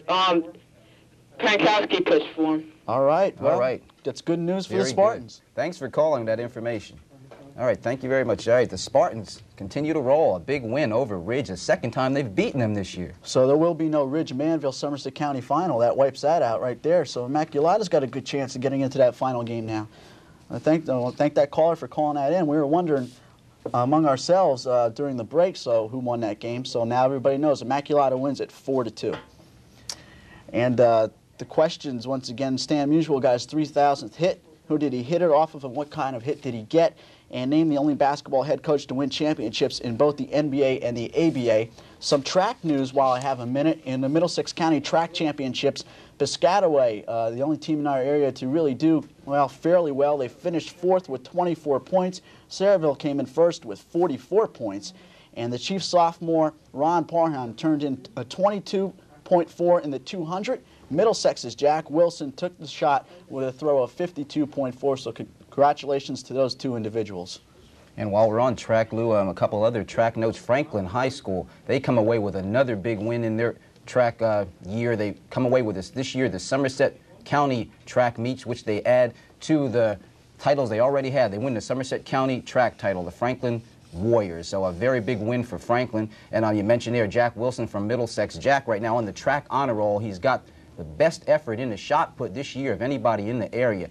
Pankowski pitched for him. All right. Well, All right. That's good news for Very the Spartans. good. Thanks for calling that information. All right, thank you very much. All right, the Spartans continue to roll. A big win over Ridge, the second time they've beaten them this year. So there will be no Ridge-Manville-Somerset County final. That wipes that out right there. So Immaculata's got a good chance of getting into that final game now. I thank that caller for calling that in. We were wondering among ourselves during the break who won that game. So now everybody knows Immaculata wins at 4-2. And the questions, once again, Stan Musial got his 3,000th hit. Who did he hit it off of, and what kind of hit did he get? And name the only basketball head coach to win championships in both the NBA and the ABA. Some track news while I have a minute. In the Middlesex County Track Championships, Piscataway, the only team in our area to really do, well, fairly well. They finished 4th with 24 points. Saraville came in 1st with 44 points. And the chief sophomore, Ron Parham, turned in a 22.4 in the 200. Middlesex's Jack Wilson took the shot with a throw of 52.4, so congratulations to those two individuals. And while we're on track, Lou, a couple other track notes. Franklin High School, they come away with another big win in their track year. They come away with this year, the Somerset County track meets, which they add to the titles they already had. They win the Somerset County track title, the Franklin Warriors. So a very big win for Franklin. And you mentioned there Jack Wilson from Middlesex. Jack right now on the track honor roll. He's got the best effort in the shot put this year of anybody in the area,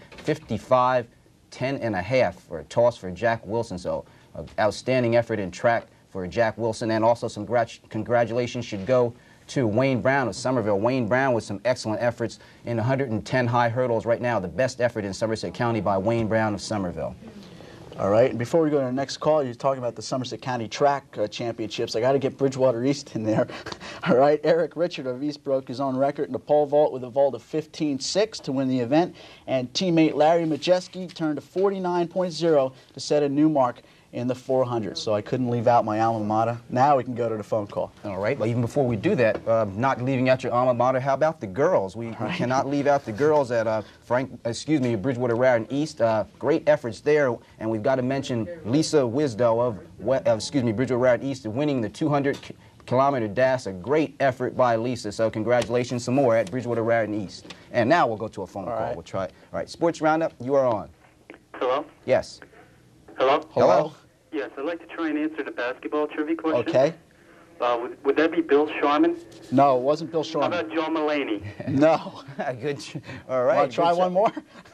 55-10.5 for a toss for Jack Wilson. So outstanding effort in track for Jack Wilson. And also some congratulations should go to Wayne Brown of Somerville. Wayne Brown with some excellent efforts in 110 high hurdles right now. The best effort in Somerset County by Wayne Brown of Somerville. All right, and before we go to the next call, you're talking about the Somerset County Track Championships. I got to get Bridgewater East in there. All right, Eric Richard of East broke his own record in the pole vault with a vault of 15.6 to win the event, and teammate Larry Majeski turned a 49.0 to set a new mark in the 400. So I couldn't leave out my alma mater. Now we can go to the phone call. All right, but even before we do that, not leaving out your alma mater, how about the girls? We cannot leave out the girls at Bridgewater Raritan East. Great efforts there, and we've got to mention Lisa Wisdo of Bridgewater Raritan East winning the 200-kilometer dash. A great effort by Lisa. So congratulations some more at Bridgewater Raritan East. And now we'll go to a phone call. We'll try. All right, Sports Roundup, you are on. Hello? Yes. Hello? Hello? Yes, I'd like to try and answer the basketball trivia question. Okay. Would that be Bill Sharman? No, it wasn't Bill Sharman. How about Joe Mulaney? No. Good. All right. Want to try one more?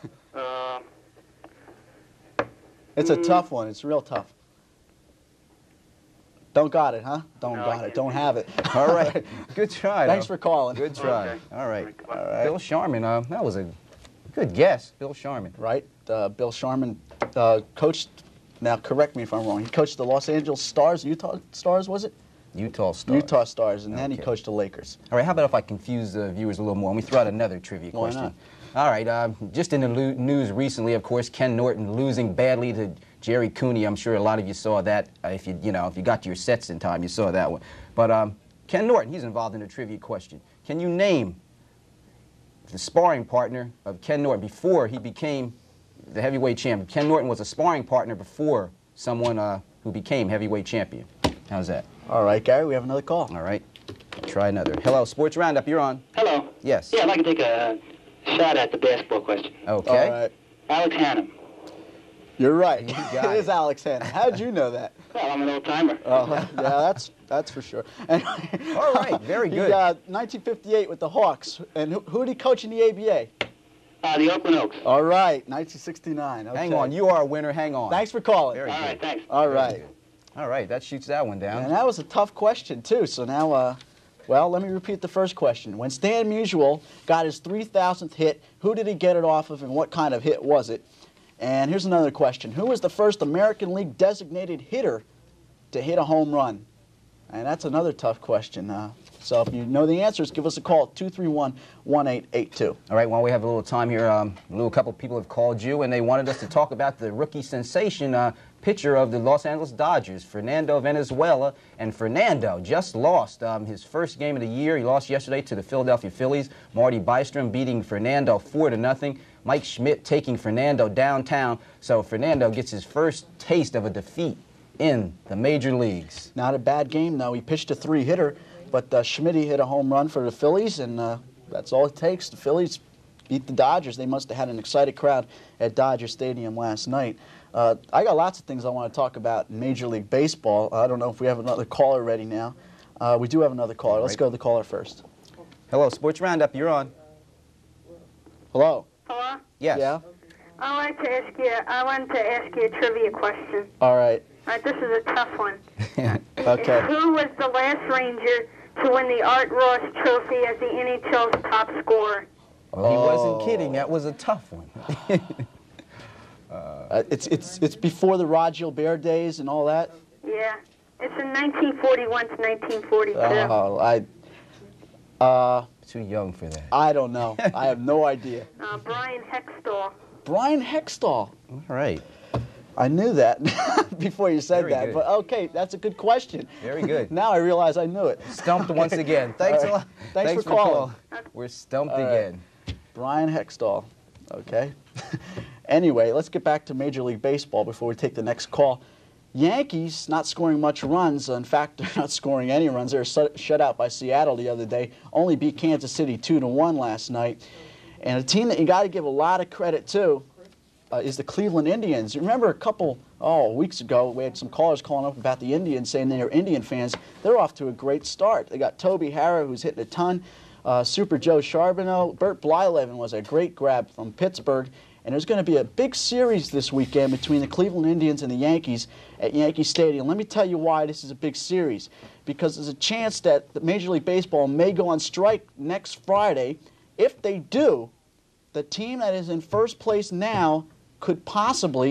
It's a tough one. It's real tough. Don't got it, huh? Don't got it. Don't have it. All right. Good try. Thanks for calling. Good try. Okay. All right. All right. Bill Sharman, that was a good guess. Bill Sharman. Right. Bill Sharman coached, now correct me if I'm wrong, he coached the Los Angeles Stars, Utah Stars, was it? Utah Stars. Utah Stars, and then he coached the Lakers. All right, how about if I confuse the viewers a little more and we throw out another trivia question? Why not? All right, just in the news recently, of course, Ken Norton losing badly to Jerry Cooney. I'm sure a lot of you saw that. If you got to your sets in time, you saw that one. But Ken Norton, he's involved in a trivia question. Can you name the sparring partner of Ken Norton before he became the heavyweight champion? Ken Norton was a sparring partner before someone who became heavyweight champion. How's that? All right, Gary, we have another call. All right, try another. Hello, Sports Roundup, you're on. Hello. Yes. Yeah, I'd like to take a shot at the basketball question. Okay. All right. Alex Hannum. You're right. You got It is Alex Hannum. How'd you know that? Well, I'm an old timer. Oh, yeah, that's for sure. All right, very good. He 1958 with the Hawks. And who did he coach in the ABA? The Oakland Oaks. All right, 1969. Okay. Hang on, you are a winner. Hang on. Thanks for calling. Very All good. right, thanks. All right. All right, that shoots that one down. And that was a tough question, too. So now, well, let me repeat the first question. When Stan Musial got his 3,000th hit, who did he get it off of and what kind of hit was it? And here's another question. Who was the first American League designated hitter to hit a home run? And that's another tough question. So if you know the answers, give us a call at 231-1882. All right, while we have a little time here, a couple of people have called you, and they wanted us to talk about the rookie sensation pitcher of the Los Angeles Dodgers, Fernando Venezuela. And Fernando just lost his first game of the year. He lost yesterday to the Philadelphia Phillies. Marty Bystrom beating Fernando 4-0. Mike Schmidt taking Fernando downtown. So Fernando gets his first taste of a defeat in the major leagues. Not a bad game, though. He pitched a three-hitter, but Schmidt hit a home run for the Phillies, and that's all it takes. The Phillies beat the Dodgers. They must have had an excited crowd at Dodger Stadium last night. I got lots of things I want to talk about in Major League Baseball. I don't know if we have another caller ready now. We do have another caller. Let's go to the caller first. Hello, Sports Roundup, you're on. Hello. Hello? Yes. Yeah? I wanted to ask you a trivia question. All right. All right, this is a tough one. Okay. Who was the last Ranger to win the Art Ross Trophy as the NHL's top scorer? He wasn't kidding. That was a tough one. It's before the Rod Gilbert days and all that? Yeah. It's in 1941 to 1942. Too young for that. I don't know. I have no idea. Brian Hextall. Brian Hextall. All right. I knew that before you said Very that, good. but okay, that's a good question. Very good. Now I realize I knew it. Stumped once again. Thanks a lot. Thanks for calling. We're stumped All right. again. Brian Hextall. Okay. Anyway, let's get back to Major League Baseball before we take the next call. Yankees not scoring much runs. In fact, they're not scoring any runs. They were shut out by Seattle the other day. Only beat Kansas City 2-1 last night. And a team that you got to give a lot of credit to is the Cleveland Indians. You remember a couple weeks ago, we had some callers calling up about the Indians saying they're Indian fans. They're off to a great start. They got Toby Harrah, who's hitting a ton. Super Joe Charbonneau. Bert Blyleven was a great grab from Pittsburgh. And there's going to be a big series this weekend between the Cleveland Indians and the Yankees at Yankee Stadium. Let me tell you why this is a big series. Because there's a chance that the Major League Baseball may go on strike next Friday. If they do, the team that is in first place now could possibly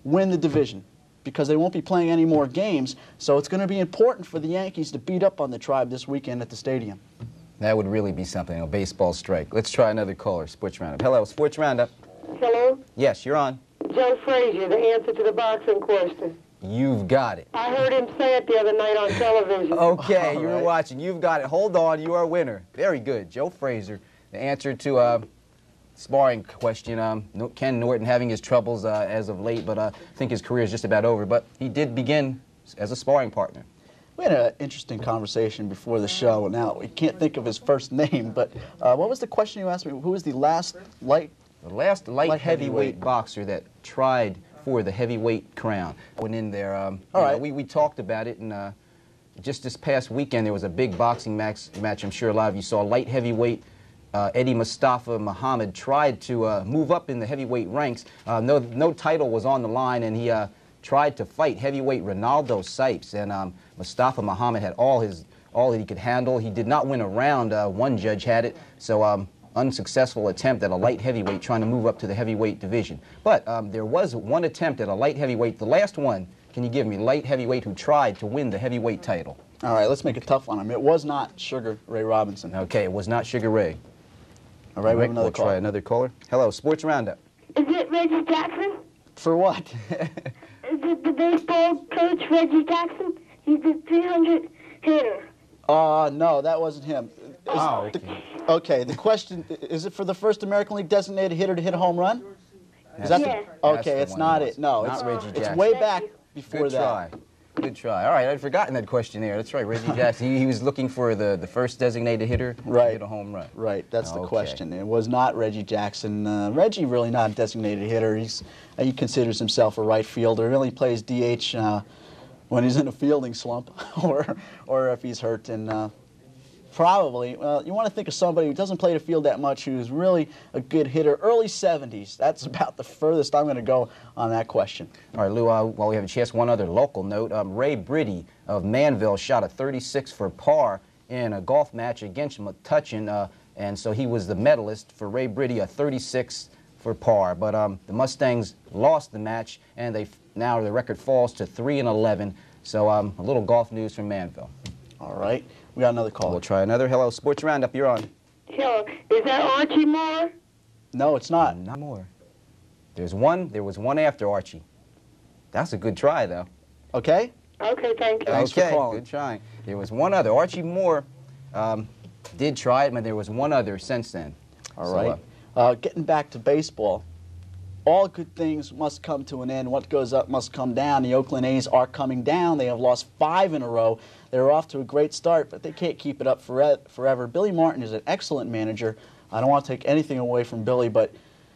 win the division, because they won't be playing any more games. So it's going to be important for the Yankees to beat up on the Tribe this weekend at the stadium. That would really be something, a baseball strike. Let's try another caller, Sports Roundup. Hello, Sports Roundup. Hello? Yes, you're on. Joe Frazier, the answer to the boxing question. You've got it. I heard him say it the other night on television. Okay, you were watching. You've got it. Hold on, you are a winner. Very good. Joe Frazier, the answer to sparring question. Ken Norton having his troubles as of late, but I think his career is just about over. But he did begin as a sparring partner. We had an interesting conversation before the show. Now, we can't think of his first name, but what was the question you asked me? Who was the last light heavyweight boxer that tried for the heavyweight crown? Went in there. We talked about it, and just this past weekend there was a big boxing match. I'm sure a lot of you saw. Light heavyweight Eddie Mustafa Muhammad tried to move up in the heavyweight ranks. No title was on the line, and he tried to fight heavyweight Ronaldo Sipes, and Mustafa Muhammad had all that he could handle. He did not win a round. One judge had it, so unsuccessful attempt at a light heavyweight trying to move up to the heavyweight division. But there was one attempt at a light heavyweight. The last one, can you give me, light heavyweight who tried to win the heavyweight title? All right, let's make it tough on him. It was not Sugar Ray Robinson. Okay, it was not Sugar Ray. All right, we have another caller. Try another caller. Hello, Sports Roundup. Is it Reggie Jackson? For what? Is it the baseball coach, Reggie Jackson? He's the 300 hitter. No, that wasn't him. Okay, the question, is it for the first American League designated hitter to hit a home run? Is that Yes. Okay, it's not it. No, Not Reggie it's Jackson. way back before Good try. Good try. All right, I'd forgotten that question there. That's right, Reggie Jackson. He was looking for the first designated hitter to hit a home run. Right, that's the question. It was not Reggie Jackson. Reggie really not a designated hitter. He considers himself a right fielder. He really plays DH when he's in a fielding slump or if he's hurt. And probably, well, you want to think of somebody who doesn't play the field that much, who's really a good hitter. Early 70s. That's about the furthest I'm going to go on that question. All right, Lou, while we have a chance, one other local note. Ray Briddy of Manville shot a 36 for par in a golf match against Metuchen, and so he was the medalist for Ray Briddy, a 36 for par. But the Mustangs lost the match, and now the record falls to 3-11. So a little golf news from Manville. All right. We got another call. We'll try another. Hello, Sports Roundup, you're on. Hello. Is that Archie Moore? No, it's not. Not Moore. There was one after Archie. That's a good try, though. Okay? Okay, thank you. Thanks for calling. Good trying. There was one other. Archie Moore did try it, but there was one other since then. All right. Getting back to baseball, all good things must come to an end. What goes up must come down. The Oakland A's are coming down. They have lost 5 in a row. They're off to a great start, but they can't keep it up forever. Billy Martin is an excellent manager. I don't want to take anything away from Billy, but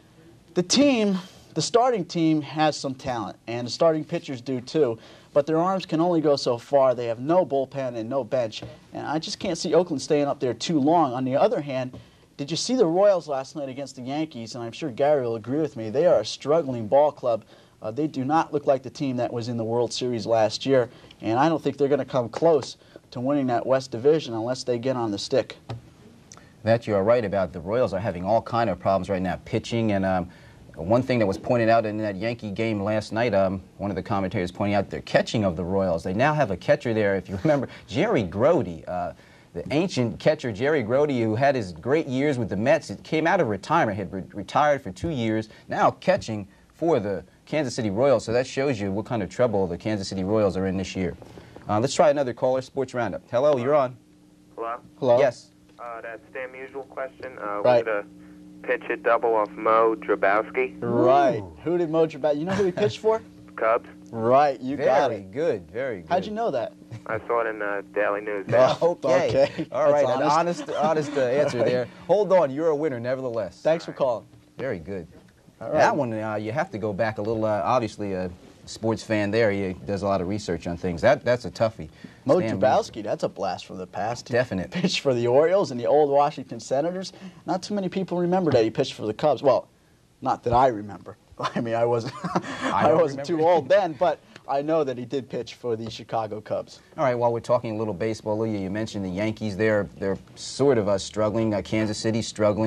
the starting team has some talent, and the starting pitchers do too, but their arms can only go so far. They have no bullpen and no bench, and I just can't see Oakland staying up there too long. On the other hand, did you see the Royals last night against the Yankees? And I'm sure Gary will agree with me. They are a struggling ball club. They do not look like the team that was in the World Series last year, and I don't think they're going to come close to winning that West Division unless they get on the stick. That you are right about. The Royals are having all kind of problems right now, pitching, and one thing that was pointed out in that Yankee game last night, one of the commentators pointing out the catching of the Royals. They now have a catcher there, if you remember, Jerry Grody. The ancient catcher Jerry Grody, who had his great years with the Mets, came out of retirement, had retired for 2 years, now catching for the Kansas City Royals. So that shows you what kind of trouble the Kansas City Royals are in this year. Let's try another caller, Sports Roundup. Hello, you're on. Hello? Hello? Yes. That's damn usual question. Right. Was it a pitch hit double off Mo Drabowski? Right. Who did Mo Drabowski? You know who he pitched for? Cubs. Right, you got it. Very good, very good. How'd you know that? I saw it in the Daily News. Okay. All right, an honest. honest answer there. Hold on, you're a winner nevertheless. Thanks for calling. Very good. All right. That one, you have to go back a little. Obviously, a sports fan there, he does a lot of research on things. That's a toughie. Mo Drabowski, that's a blast from the past. Definite. He pitched for the Orioles and the old Washington Senators. Not too many people remember that he pitched for the Cubs. Well, not that I remember. I mean, I wasn't too old then, but I know that he did pitch for the Chicago Cubs. All right, while we're talking a little baseball, you mentioned the Yankees. They're sort of struggling. Kansas City struggling.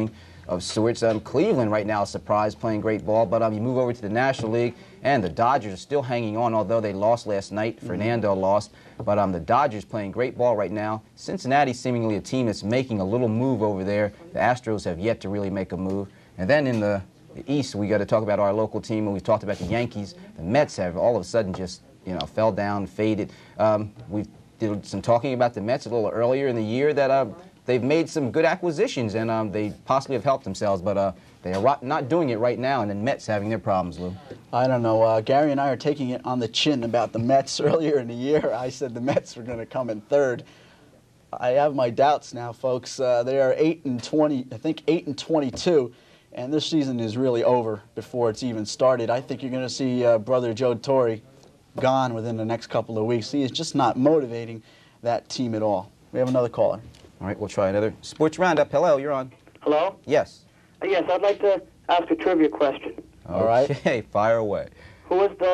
of sorts. Cleveland right now is surprised, playing great ball, but you move over to the National League, and the Dodgers are still hanging on, although they lost last night. Fernando lost, but the Dodgers playing great ball right now. Cincinnati seemingly a team that's making a little move over there. The Astros have yet to really make a move. And then in the East, we got to talk about our local team, and we've talked about the Yankees. The Mets have all of a sudden just, fell down, faded. We did some talking about the Mets a little earlier in the year that they've made some good acquisitions, and they possibly have helped themselves, but they are not doing it right now, and the Mets having their problems, Lou. I don't know. Gary and I are taking it on the chin about the Mets earlier in the year. I said the Mets were going to come in third. I have my doubts now, folks. They are 8-20, I think 8-22. And this season is really over before it's even started. I think you're going to see brother Joe Torre gone within the next couple of weeks. He is just not motivating that team at all. We have another caller. All right, we'll try another. Sports Roundup. Hello, you're on. Hello? Yes. Yes, I'd like to ask a trivia question. All right. Okay, fire away. In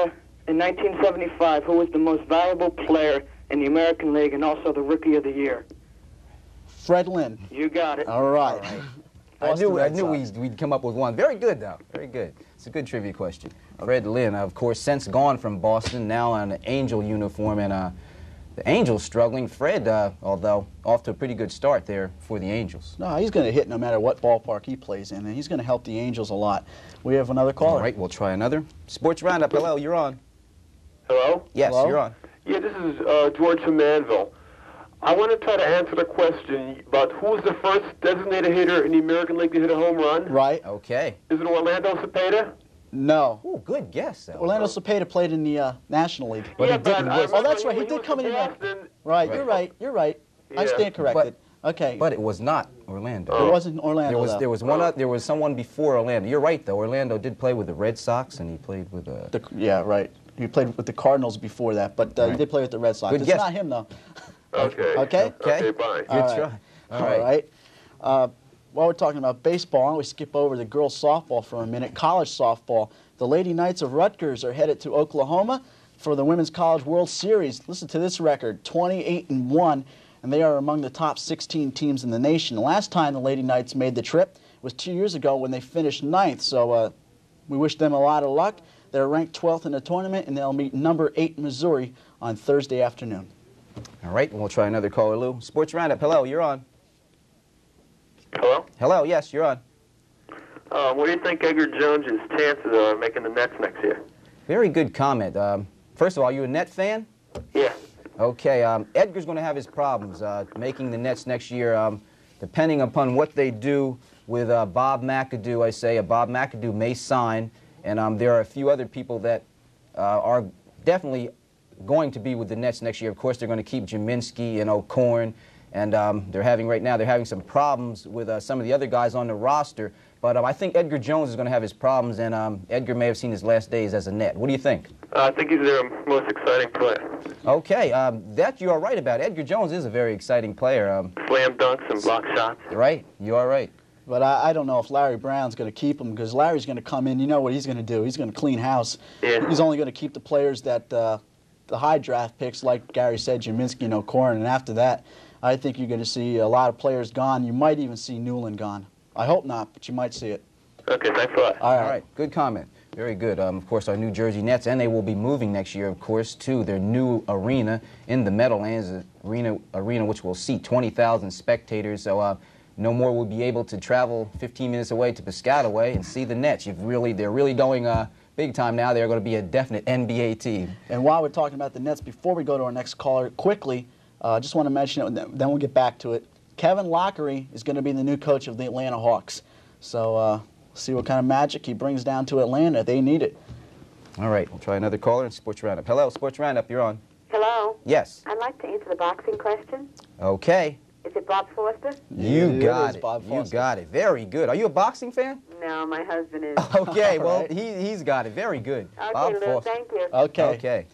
1975, who was the most valuable player in the American League and also the Rookie of the Year? Fred Lynn. You got it. All right. I knew we'd come up with one. Very good, though. Very good. It's a good trivia question. Fred Lynn, of course, since gone from Boston, now on an Angel uniform, and the Angels struggling. Fred, although off to a pretty good start there for the Angels. No, he's going to hit no matter what ballpark he plays in, and he's going to help the Angels a lot. We have another caller. All right, we'll try another. Sports Roundup. Hello, you're on. Hello? Yes, Hello? you're on. Yeah, this is George from Manville. I want to try to answer the question about who was the first designated hitter in the American League to hit a home run. Right. Okay. Is it Orlando Cepeda? No. Oh, good guess, though. Orlando Cepeda played in the National League. But he didn't. Oh, that's right. He did come in. Right. You're right. You're right. I Yeah. stand corrected. Okay. But it was not Orlando. It wasn't Orlando. There was someone before Orlando. You're right, though. Orlando did play with the Red Sox, and he played with yeah, right. He played with the Cardinals before that, but he did play with the Red Sox. Good It's guess. not him, though. Okay. Okay? Okay, bye. Good try. All right. While we're talking about baseball, why don't we skip over the girls' softball for a minute? College softball. The Lady Knights of Rutgers are headed to Oklahoma for the Women's College World Series. Listen to this record, 28-1, and they are among the top 16 teams in the nation. The last time the Lady Knights made the trip was 2 years ago when they finished 9th, so we wish them a lot of luck. They're ranked 12th in the tournament, and they'll meet number 8 Missouri on Thursday afternoon. All right, we'll try another caller, Lou. Sports Roundup. Hello, you're on. Hello? Hello, yes, you're on. What do you think Edgar Jones' chances are of making the Nets next year? Very good comment. First of all, are you a Net fan? Yeah. Okay, Edgar's going to have his problems making the Nets next year, depending upon what they do with Bob McAdoo. I say Bob McAdoo may sign, and there are a few other people that are definitely going to be with the Nets next year. Of course, they're going to keep Jaminski and O'Korn, and they're having some problems with some of the other guys on the roster. But I think Edgar Jones is going to have his problems, and Edgar may have seen his last days as a Net. What do you think? I think he's their most exciting player. Okay, that you are right about. Edgar Jones is a very exciting player. Slam dunks and block shots. Right, you are right. But I don't know if Larry Brown's going to keep him, because Larry's going to come in. You know what he's going to do. He's going to clean house. Yeah. He's only going to keep the players that the high draft picks, like Gary said, Jaminski and O'Korn. And after that, I think you're going to see a lot of players gone. You might even see Newland gone. I hope not, but you might see it. Okay, thanks a lot. All right, good comment. Very good. Of course, our New Jersey Nets, and they will be moving next year, of course, to their new arena in the Meadowlands arena, which will seat 20,000 spectators. So no more will be able to travel 15 minutes away to Piscataway and see the Nets. They're really going big time now. They're going to be a definite NBA team. And while we're talking about the Nets, before we go to our next caller, quickly, just want to mention it, then we'll get back to it. Kevin Lockery is going to be the new coach of the Atlanta Hawks. So see what kind of magic he brings down to Atlanta. They need it. All right, we'll try another caller in Sports Roundup. Hello, Sports Roundup, you're on. Hello? Yes. I'd like to answer the boxing question. Okay. Is it Bob Foster? You got it. You got it. Very good. Are you a boxing fan? No, my husband is. Okay, well, he's got it. Very good. Okay, Bob Lou, Foster. thank you. Okay.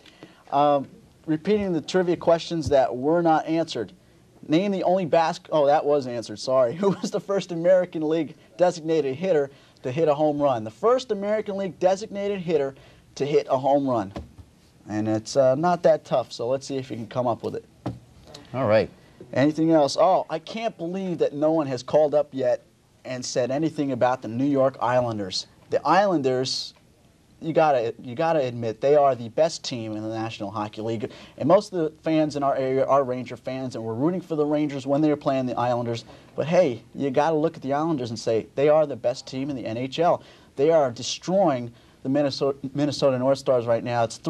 Repeating the trivia questions that were not answered. Name the only oh, that was answered, sorry. Who was the first American League designated hitter to hit a home run? The first American League designated hitter to hit a home run. And it's not that tough, so let's see if you can come up with it. All right. Anything else? Oh, I can't believe that no one has called up yet and said anything about the New York Islanders. The Islanders, you gotta admit, they are the best team in the National Hockey League. And most of the fans in our area are Ranger fans, and we're rooting for the Rangers when they're playing the Islanders. But hey, you gotta look at the Islanders and say they are the best team in the NHL. They are destroying the Minnesota North Stars right now. It's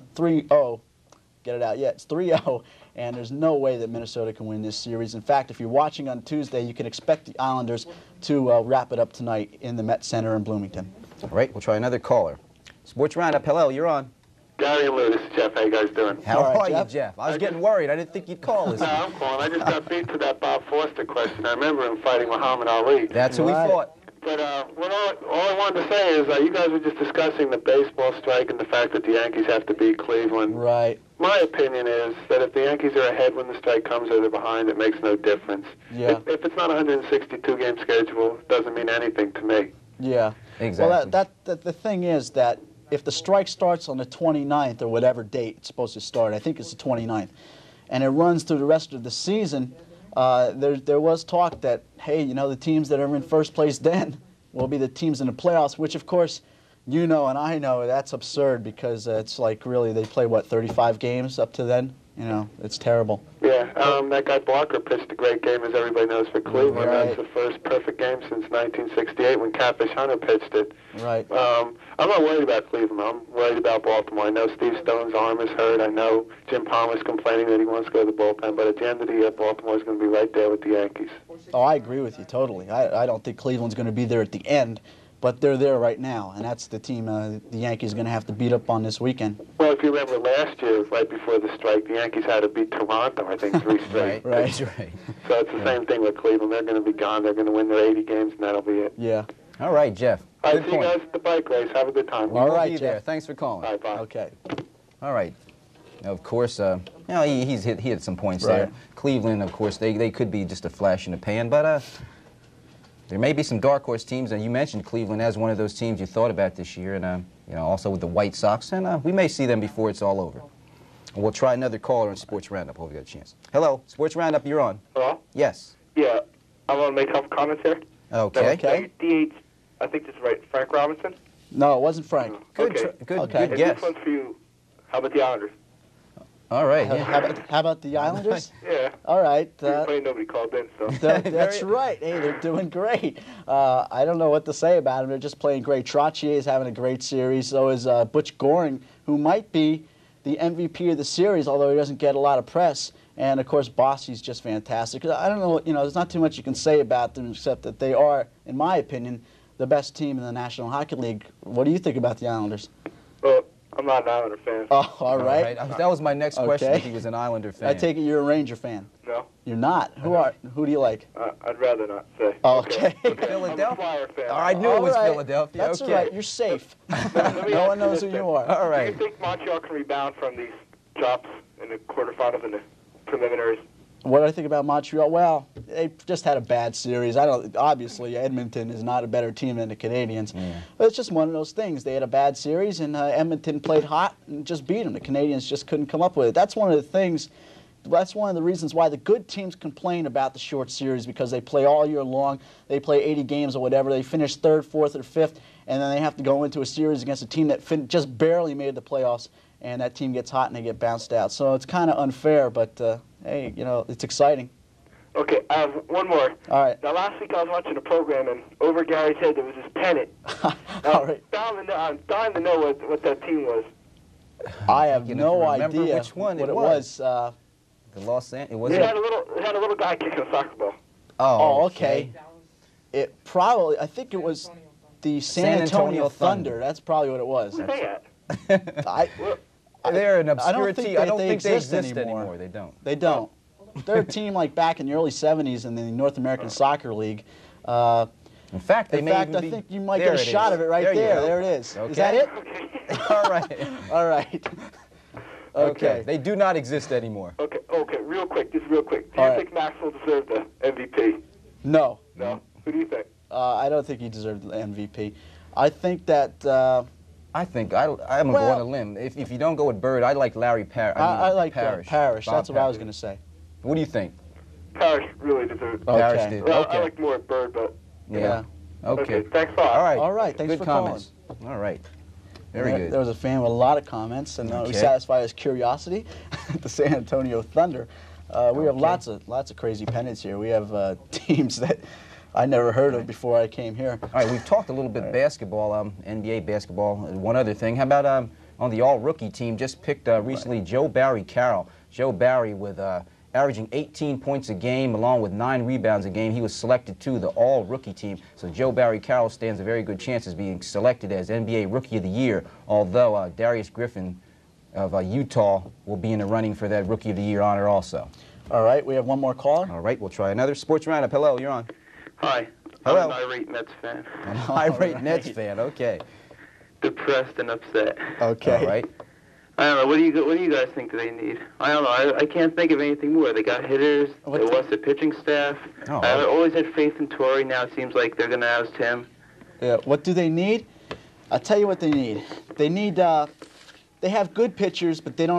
3-0. Get it out. Yeah, it's 3-0. And there's no way that Minnesota can win this series. In fact, if you're watching on Tuesday, you can expect the Islanders to wrap it up tonight in the Met Center in Bloomington. All right, we'll try another caller. Sports Roundup, hello, you're on. Gary and Lou, this is Jeff. How you guys doing? How are you, Jeff? I was getting worried. I didn't think you'd call us. No, I'm calling. I just got beat to that Bob Foster question. I remember him fighting Muhammad Ali. That's who we fought. But all I wanted to say is you guys were just discussing the baseball strike and the fact that the Yankees have to beat Cleveland. Right. My opinion is that if the Yankees are ahead when the strike comes or they're behind, it makes no difference. Yeah. If it's not a 162-game schedule, it doesn't mean anything to me. Yeah. Exactly. Well, the thing is that if the strike starts on the 29th or whatever date it's supposed to start, I think it's the 29th, and it runs through the rest of the season, there was talk that, hey, you know, the teams that are in first place then will be the teams in the playoffs, which, of course, you know and I know that's absurd because it's like really they play, what, 35 games up to then? You know, it's terrible. Yeah, that guy Barker pitched a great game, as everybody knows, for Cleveland. Right. That's the first perfect game since 1968 when Catfish Hunter pitched it. Right. I'm not worried about Cleveland. I'm worried about Baltimore. I know Steve Stone's arm is hurt. I know Jim Palmer's complaining that he wants to go to the bullpen. But at the end of the year, Baltimore's going to be right there with the Yankees. Oh, I agree with you totally. I don't think Cleveland's going to be there at the end, but they're there right now, and that's the team the Yankees are going to have to beat up on this weekend. Well, if you remember last year, right before the strike, the Yankees had to beat Toronto, I think, 3 straight. Right. So it's the same thing with Cleveland. They're going to be gone. They're going to win their 80 games, and that'll be it. Yeah. All right, Jeff. All right, Good see you point. guys at the bike race. Have a good time. We will be there. Thanks for calling. All right, bye. Okay. All right. Now, of course, you know, he hit some points Right. there. Cleveland, of course, they could be just a flash in the pan, but there may be some dark horse teams, and you mentioned Cleveland as one of those teams you thought about this year, and you know, also with the White Sox, and we may see them before it's all over. And we'll try another caller on Sports Roundup. Hope we got a chance. Hello, Sports Roundup, you're on. Hello? Yes. Yeah, I want to make a couple comments here. Okay. DH, I think this is right, Frank Robinson? No, it wasn't Frank. Good Okay. guess. This one's for you. How about the Islanders? All right. How about the Islanders? Yeah. All right. Funny nobody called in, so. That's right. Hey, they're doing great. I don't know what to say about them. They're just playing great. Trottier is having a great series. So is Butch Goring, who might be the MVP of the series, although he doesn't get a lot of press. And, of course, Bossy's just fantastic. I don't know, you know, there's not too much you can say about them except that they are, in my opinion, the best team in the National Hockey League. What do you think about the Islanders? Well, I'm not an Islander fan. Oh, all right. That was my next question, Okay. if he was an Islander fan. I take it you're a Ranger fan. No. You're not? Who do you like? I'd rather not say. Okay. Philadelphia. I'm a Flyer fan. I knew it was All right. Philadelphia. That's okay. all right. You're safe. Let me No ask one you knows this who you then. are. All Do right. you think Montreal can rebound from these drops in the quarterfinals and the preliminaries? What do I think about Montreal? Well, they just had a bad series. Obviously, Edmonton is not a better team than the Canadiens. But it's just one of those things. They had a bad series, and Edmonton played hot and just beat them. The Canadiens just couldn't come up with it. That's one of the things. That's one of the reasons why the good teams complain about the short series, because they play all year long. They play 80 games or whatever. They finish 3rd, 4th, or 5th, and then they have to go into a series against a team that just barely made the playoffs, and that team gets hot and they get bounced out. So it's kind of unfair, but hey, you know, it's exciting. Okay, I have one more. All right. Now, last week I was watching a program, and over Gary's head there was this pennant. All right. I'm dying to know what that team was. I have You no remember idea which one what it it was. was. The Los Angeles. It had a little guy kicking a soccer ball. Oh, okay. It probably, I think it was the San Antonio Thunder. That's probably what it was. Who's they at? They're an I obscure don't think team. I don't think they exist exist anymore. anymore. They don't. They don't. They're a team like back in the early 70s in the North American Soccer League. In fact, they may fact, even I be, think you might there get a it shot is. of it right you there. go. There it is. Okay. Is that it? All right. All right. Okay. They do not exist anymore. Okay, real quick, just real quick. Do All you right. think Maxwell deserved the MVP? No. No? Who do you think? I don't think he deserved the MVP. I think that... I'm going to go on a limb. If you don't go with Bird, I like Larry Parrish. I like Parrish. Parrish. Bob That's what I was Parrish. going to say. What do you think? Parrish really deserved it. Okay. Parrish did. Well, Okay. I like more Bird, but Yeah. Okay. Thanks a lot. All right. All right. Thanks Good for comments. All right. Very good. There was a fan with a lot of comments, and we satisfy his curiosity. The San Antonio Thunder. We have lots of crazy pennants here. We have teams that I never heard of before I came here. All right, we've talked a little bit basketball, NBA basketball. One other thing, how about on the all-rookie team, just picked recently Joe Barry Carroll. Joe Barry with averaging 18 points a game along with 9 rebounds a game. He was selected to the all-rookie team. So Joe Barry Carroll stands a very good chance of being selected as NBA Rookie of the Year, although Darius Griffin of Utah will be in the running for that Rookie of the Year honor also. All right, we have one more caller. All right, we'll try another. Sports Roundup, hello, you're on. Hi. Hello. I'm an irate Mets fan. An irate Nets fan, okay. Depressed and upset. Okay. All right. I don't know. What do you guys think they need? I don't know. I can't think of anything more. They got hitters. They lost the pitching staff. Oh, I always had faith in Torrey. Now it seems like they're going to oust him. Yeah. What do they need? I'll tell you what they need. They need. They have good pitchers, but they don't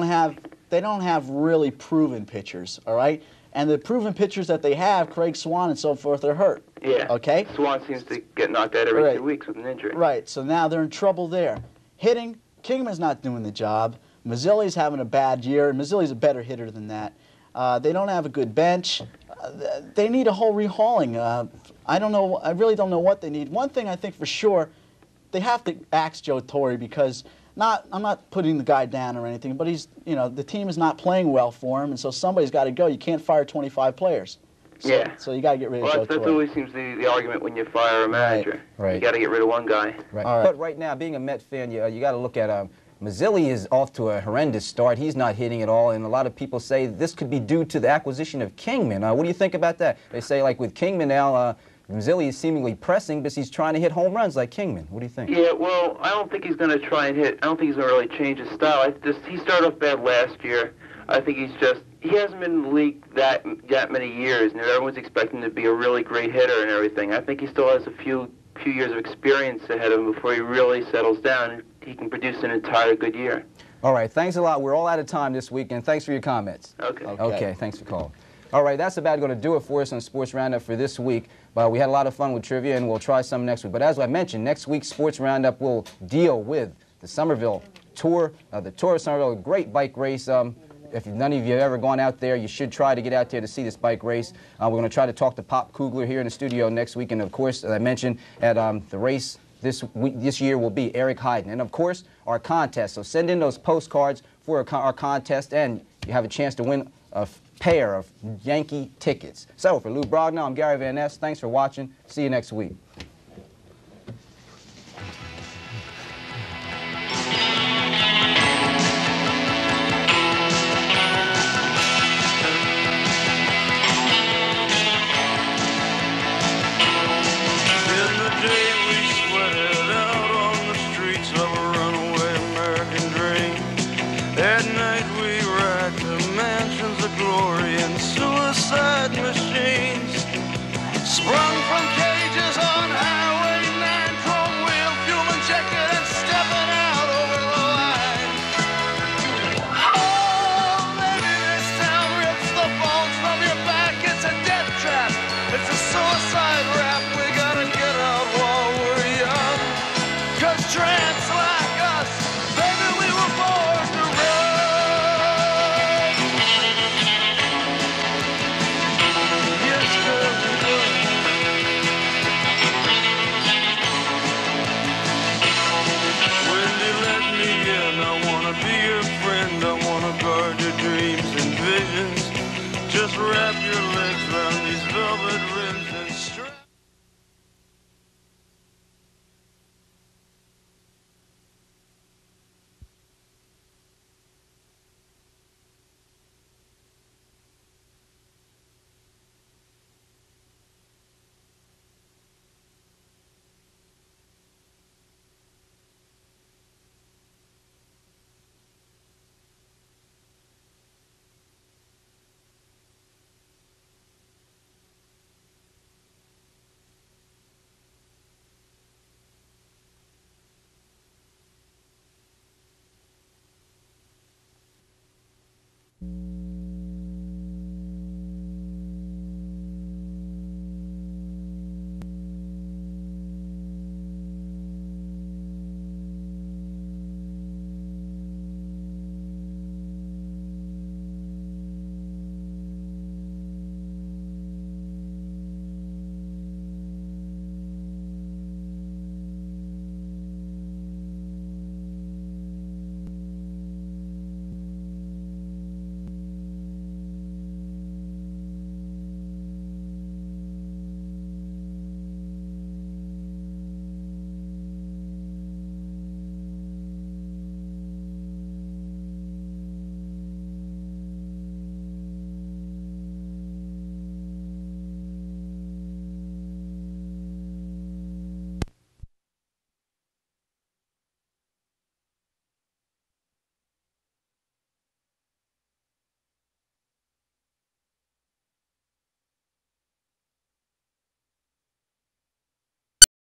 have really proven pitchers. All right. And the proven pitchers that they have, Craig Swan and so forth, are hurt. Yeah. Okay. Swan seems to get knocked out every 2 weeks with an injury. Right. So now they're in trouble there. Hitting, Kingman's not doing the job. Mazzilli's having a bad year. Mazzilli's a better hitter than that. They don't have a good bench. They need a whole rehauling. I don't know. I really don't know what they need. One thing I think for sure, they have to axe Joe Torre because I'm not putting the guy down or anything, but the team is not playing well for him, and so somebody's got to go. You can't fire 25 players. So, yeah. So you got to get rid of Joe That's Torre. always seems the argument when you fire a manager. Right. You got to get rid of one guy. Right. But right now, being a Met fan, you got to look at Mazzilli is off to a horrendous start. He's not hitting at all, and a lot of people say this could be due to the acquisition of Kingman. What do you think about that? They say, like, with Kingman now, Mazzilli is seemingly pressing, but he's trying to hit home runs like Kingman. What do you think? Yeah, well, I don't think he's going to try and hit. I don't think he's going to really change his style. He started off bad last year. I think he hasn't been in the league that many years, and everyone's expecting him to be a really great hitter and everything. I think he still has a few years of experience ahead of him before he really settles down and he can produce an entire good year. All right, thanks a lot. We're all out of time this week, and thanks for your comments. Okay. Thanks for calling. All right, that's about going to do it for us on Sports Roundup for this week. But we had a lot of fun with trivia, and we'll try some next week. But as I mentioned, next week's Sports Roundup will deal with the Somerville Tour, the Tour of Somerville, a great bike race. If none of you have ever gone out there, you should try to get out there to see this bike race. We're going to try to talk to Pop Kugler here in the studio next week. And, of course, as I mentioned, at the race this year will be Eric Heiden. And, of course, our contest. So send in those postcards for our contest, and you have a chance to win a pair of Yankee tickets. So, for Lou Brogna, I'm Gary Van Ness. Thanks for watching. See you next week. Suicide machines sprung from cages on Highway 9, chrome wheel, fuel injected and stepping out over the line. Oh, baby, this town rips the bones from your back. It's a death trap. It's a suicide rap. We gotta get out while we're young. 'Cause tramps like us, baby, we were born to run. Just wrap your legs around these velvet rims and strap.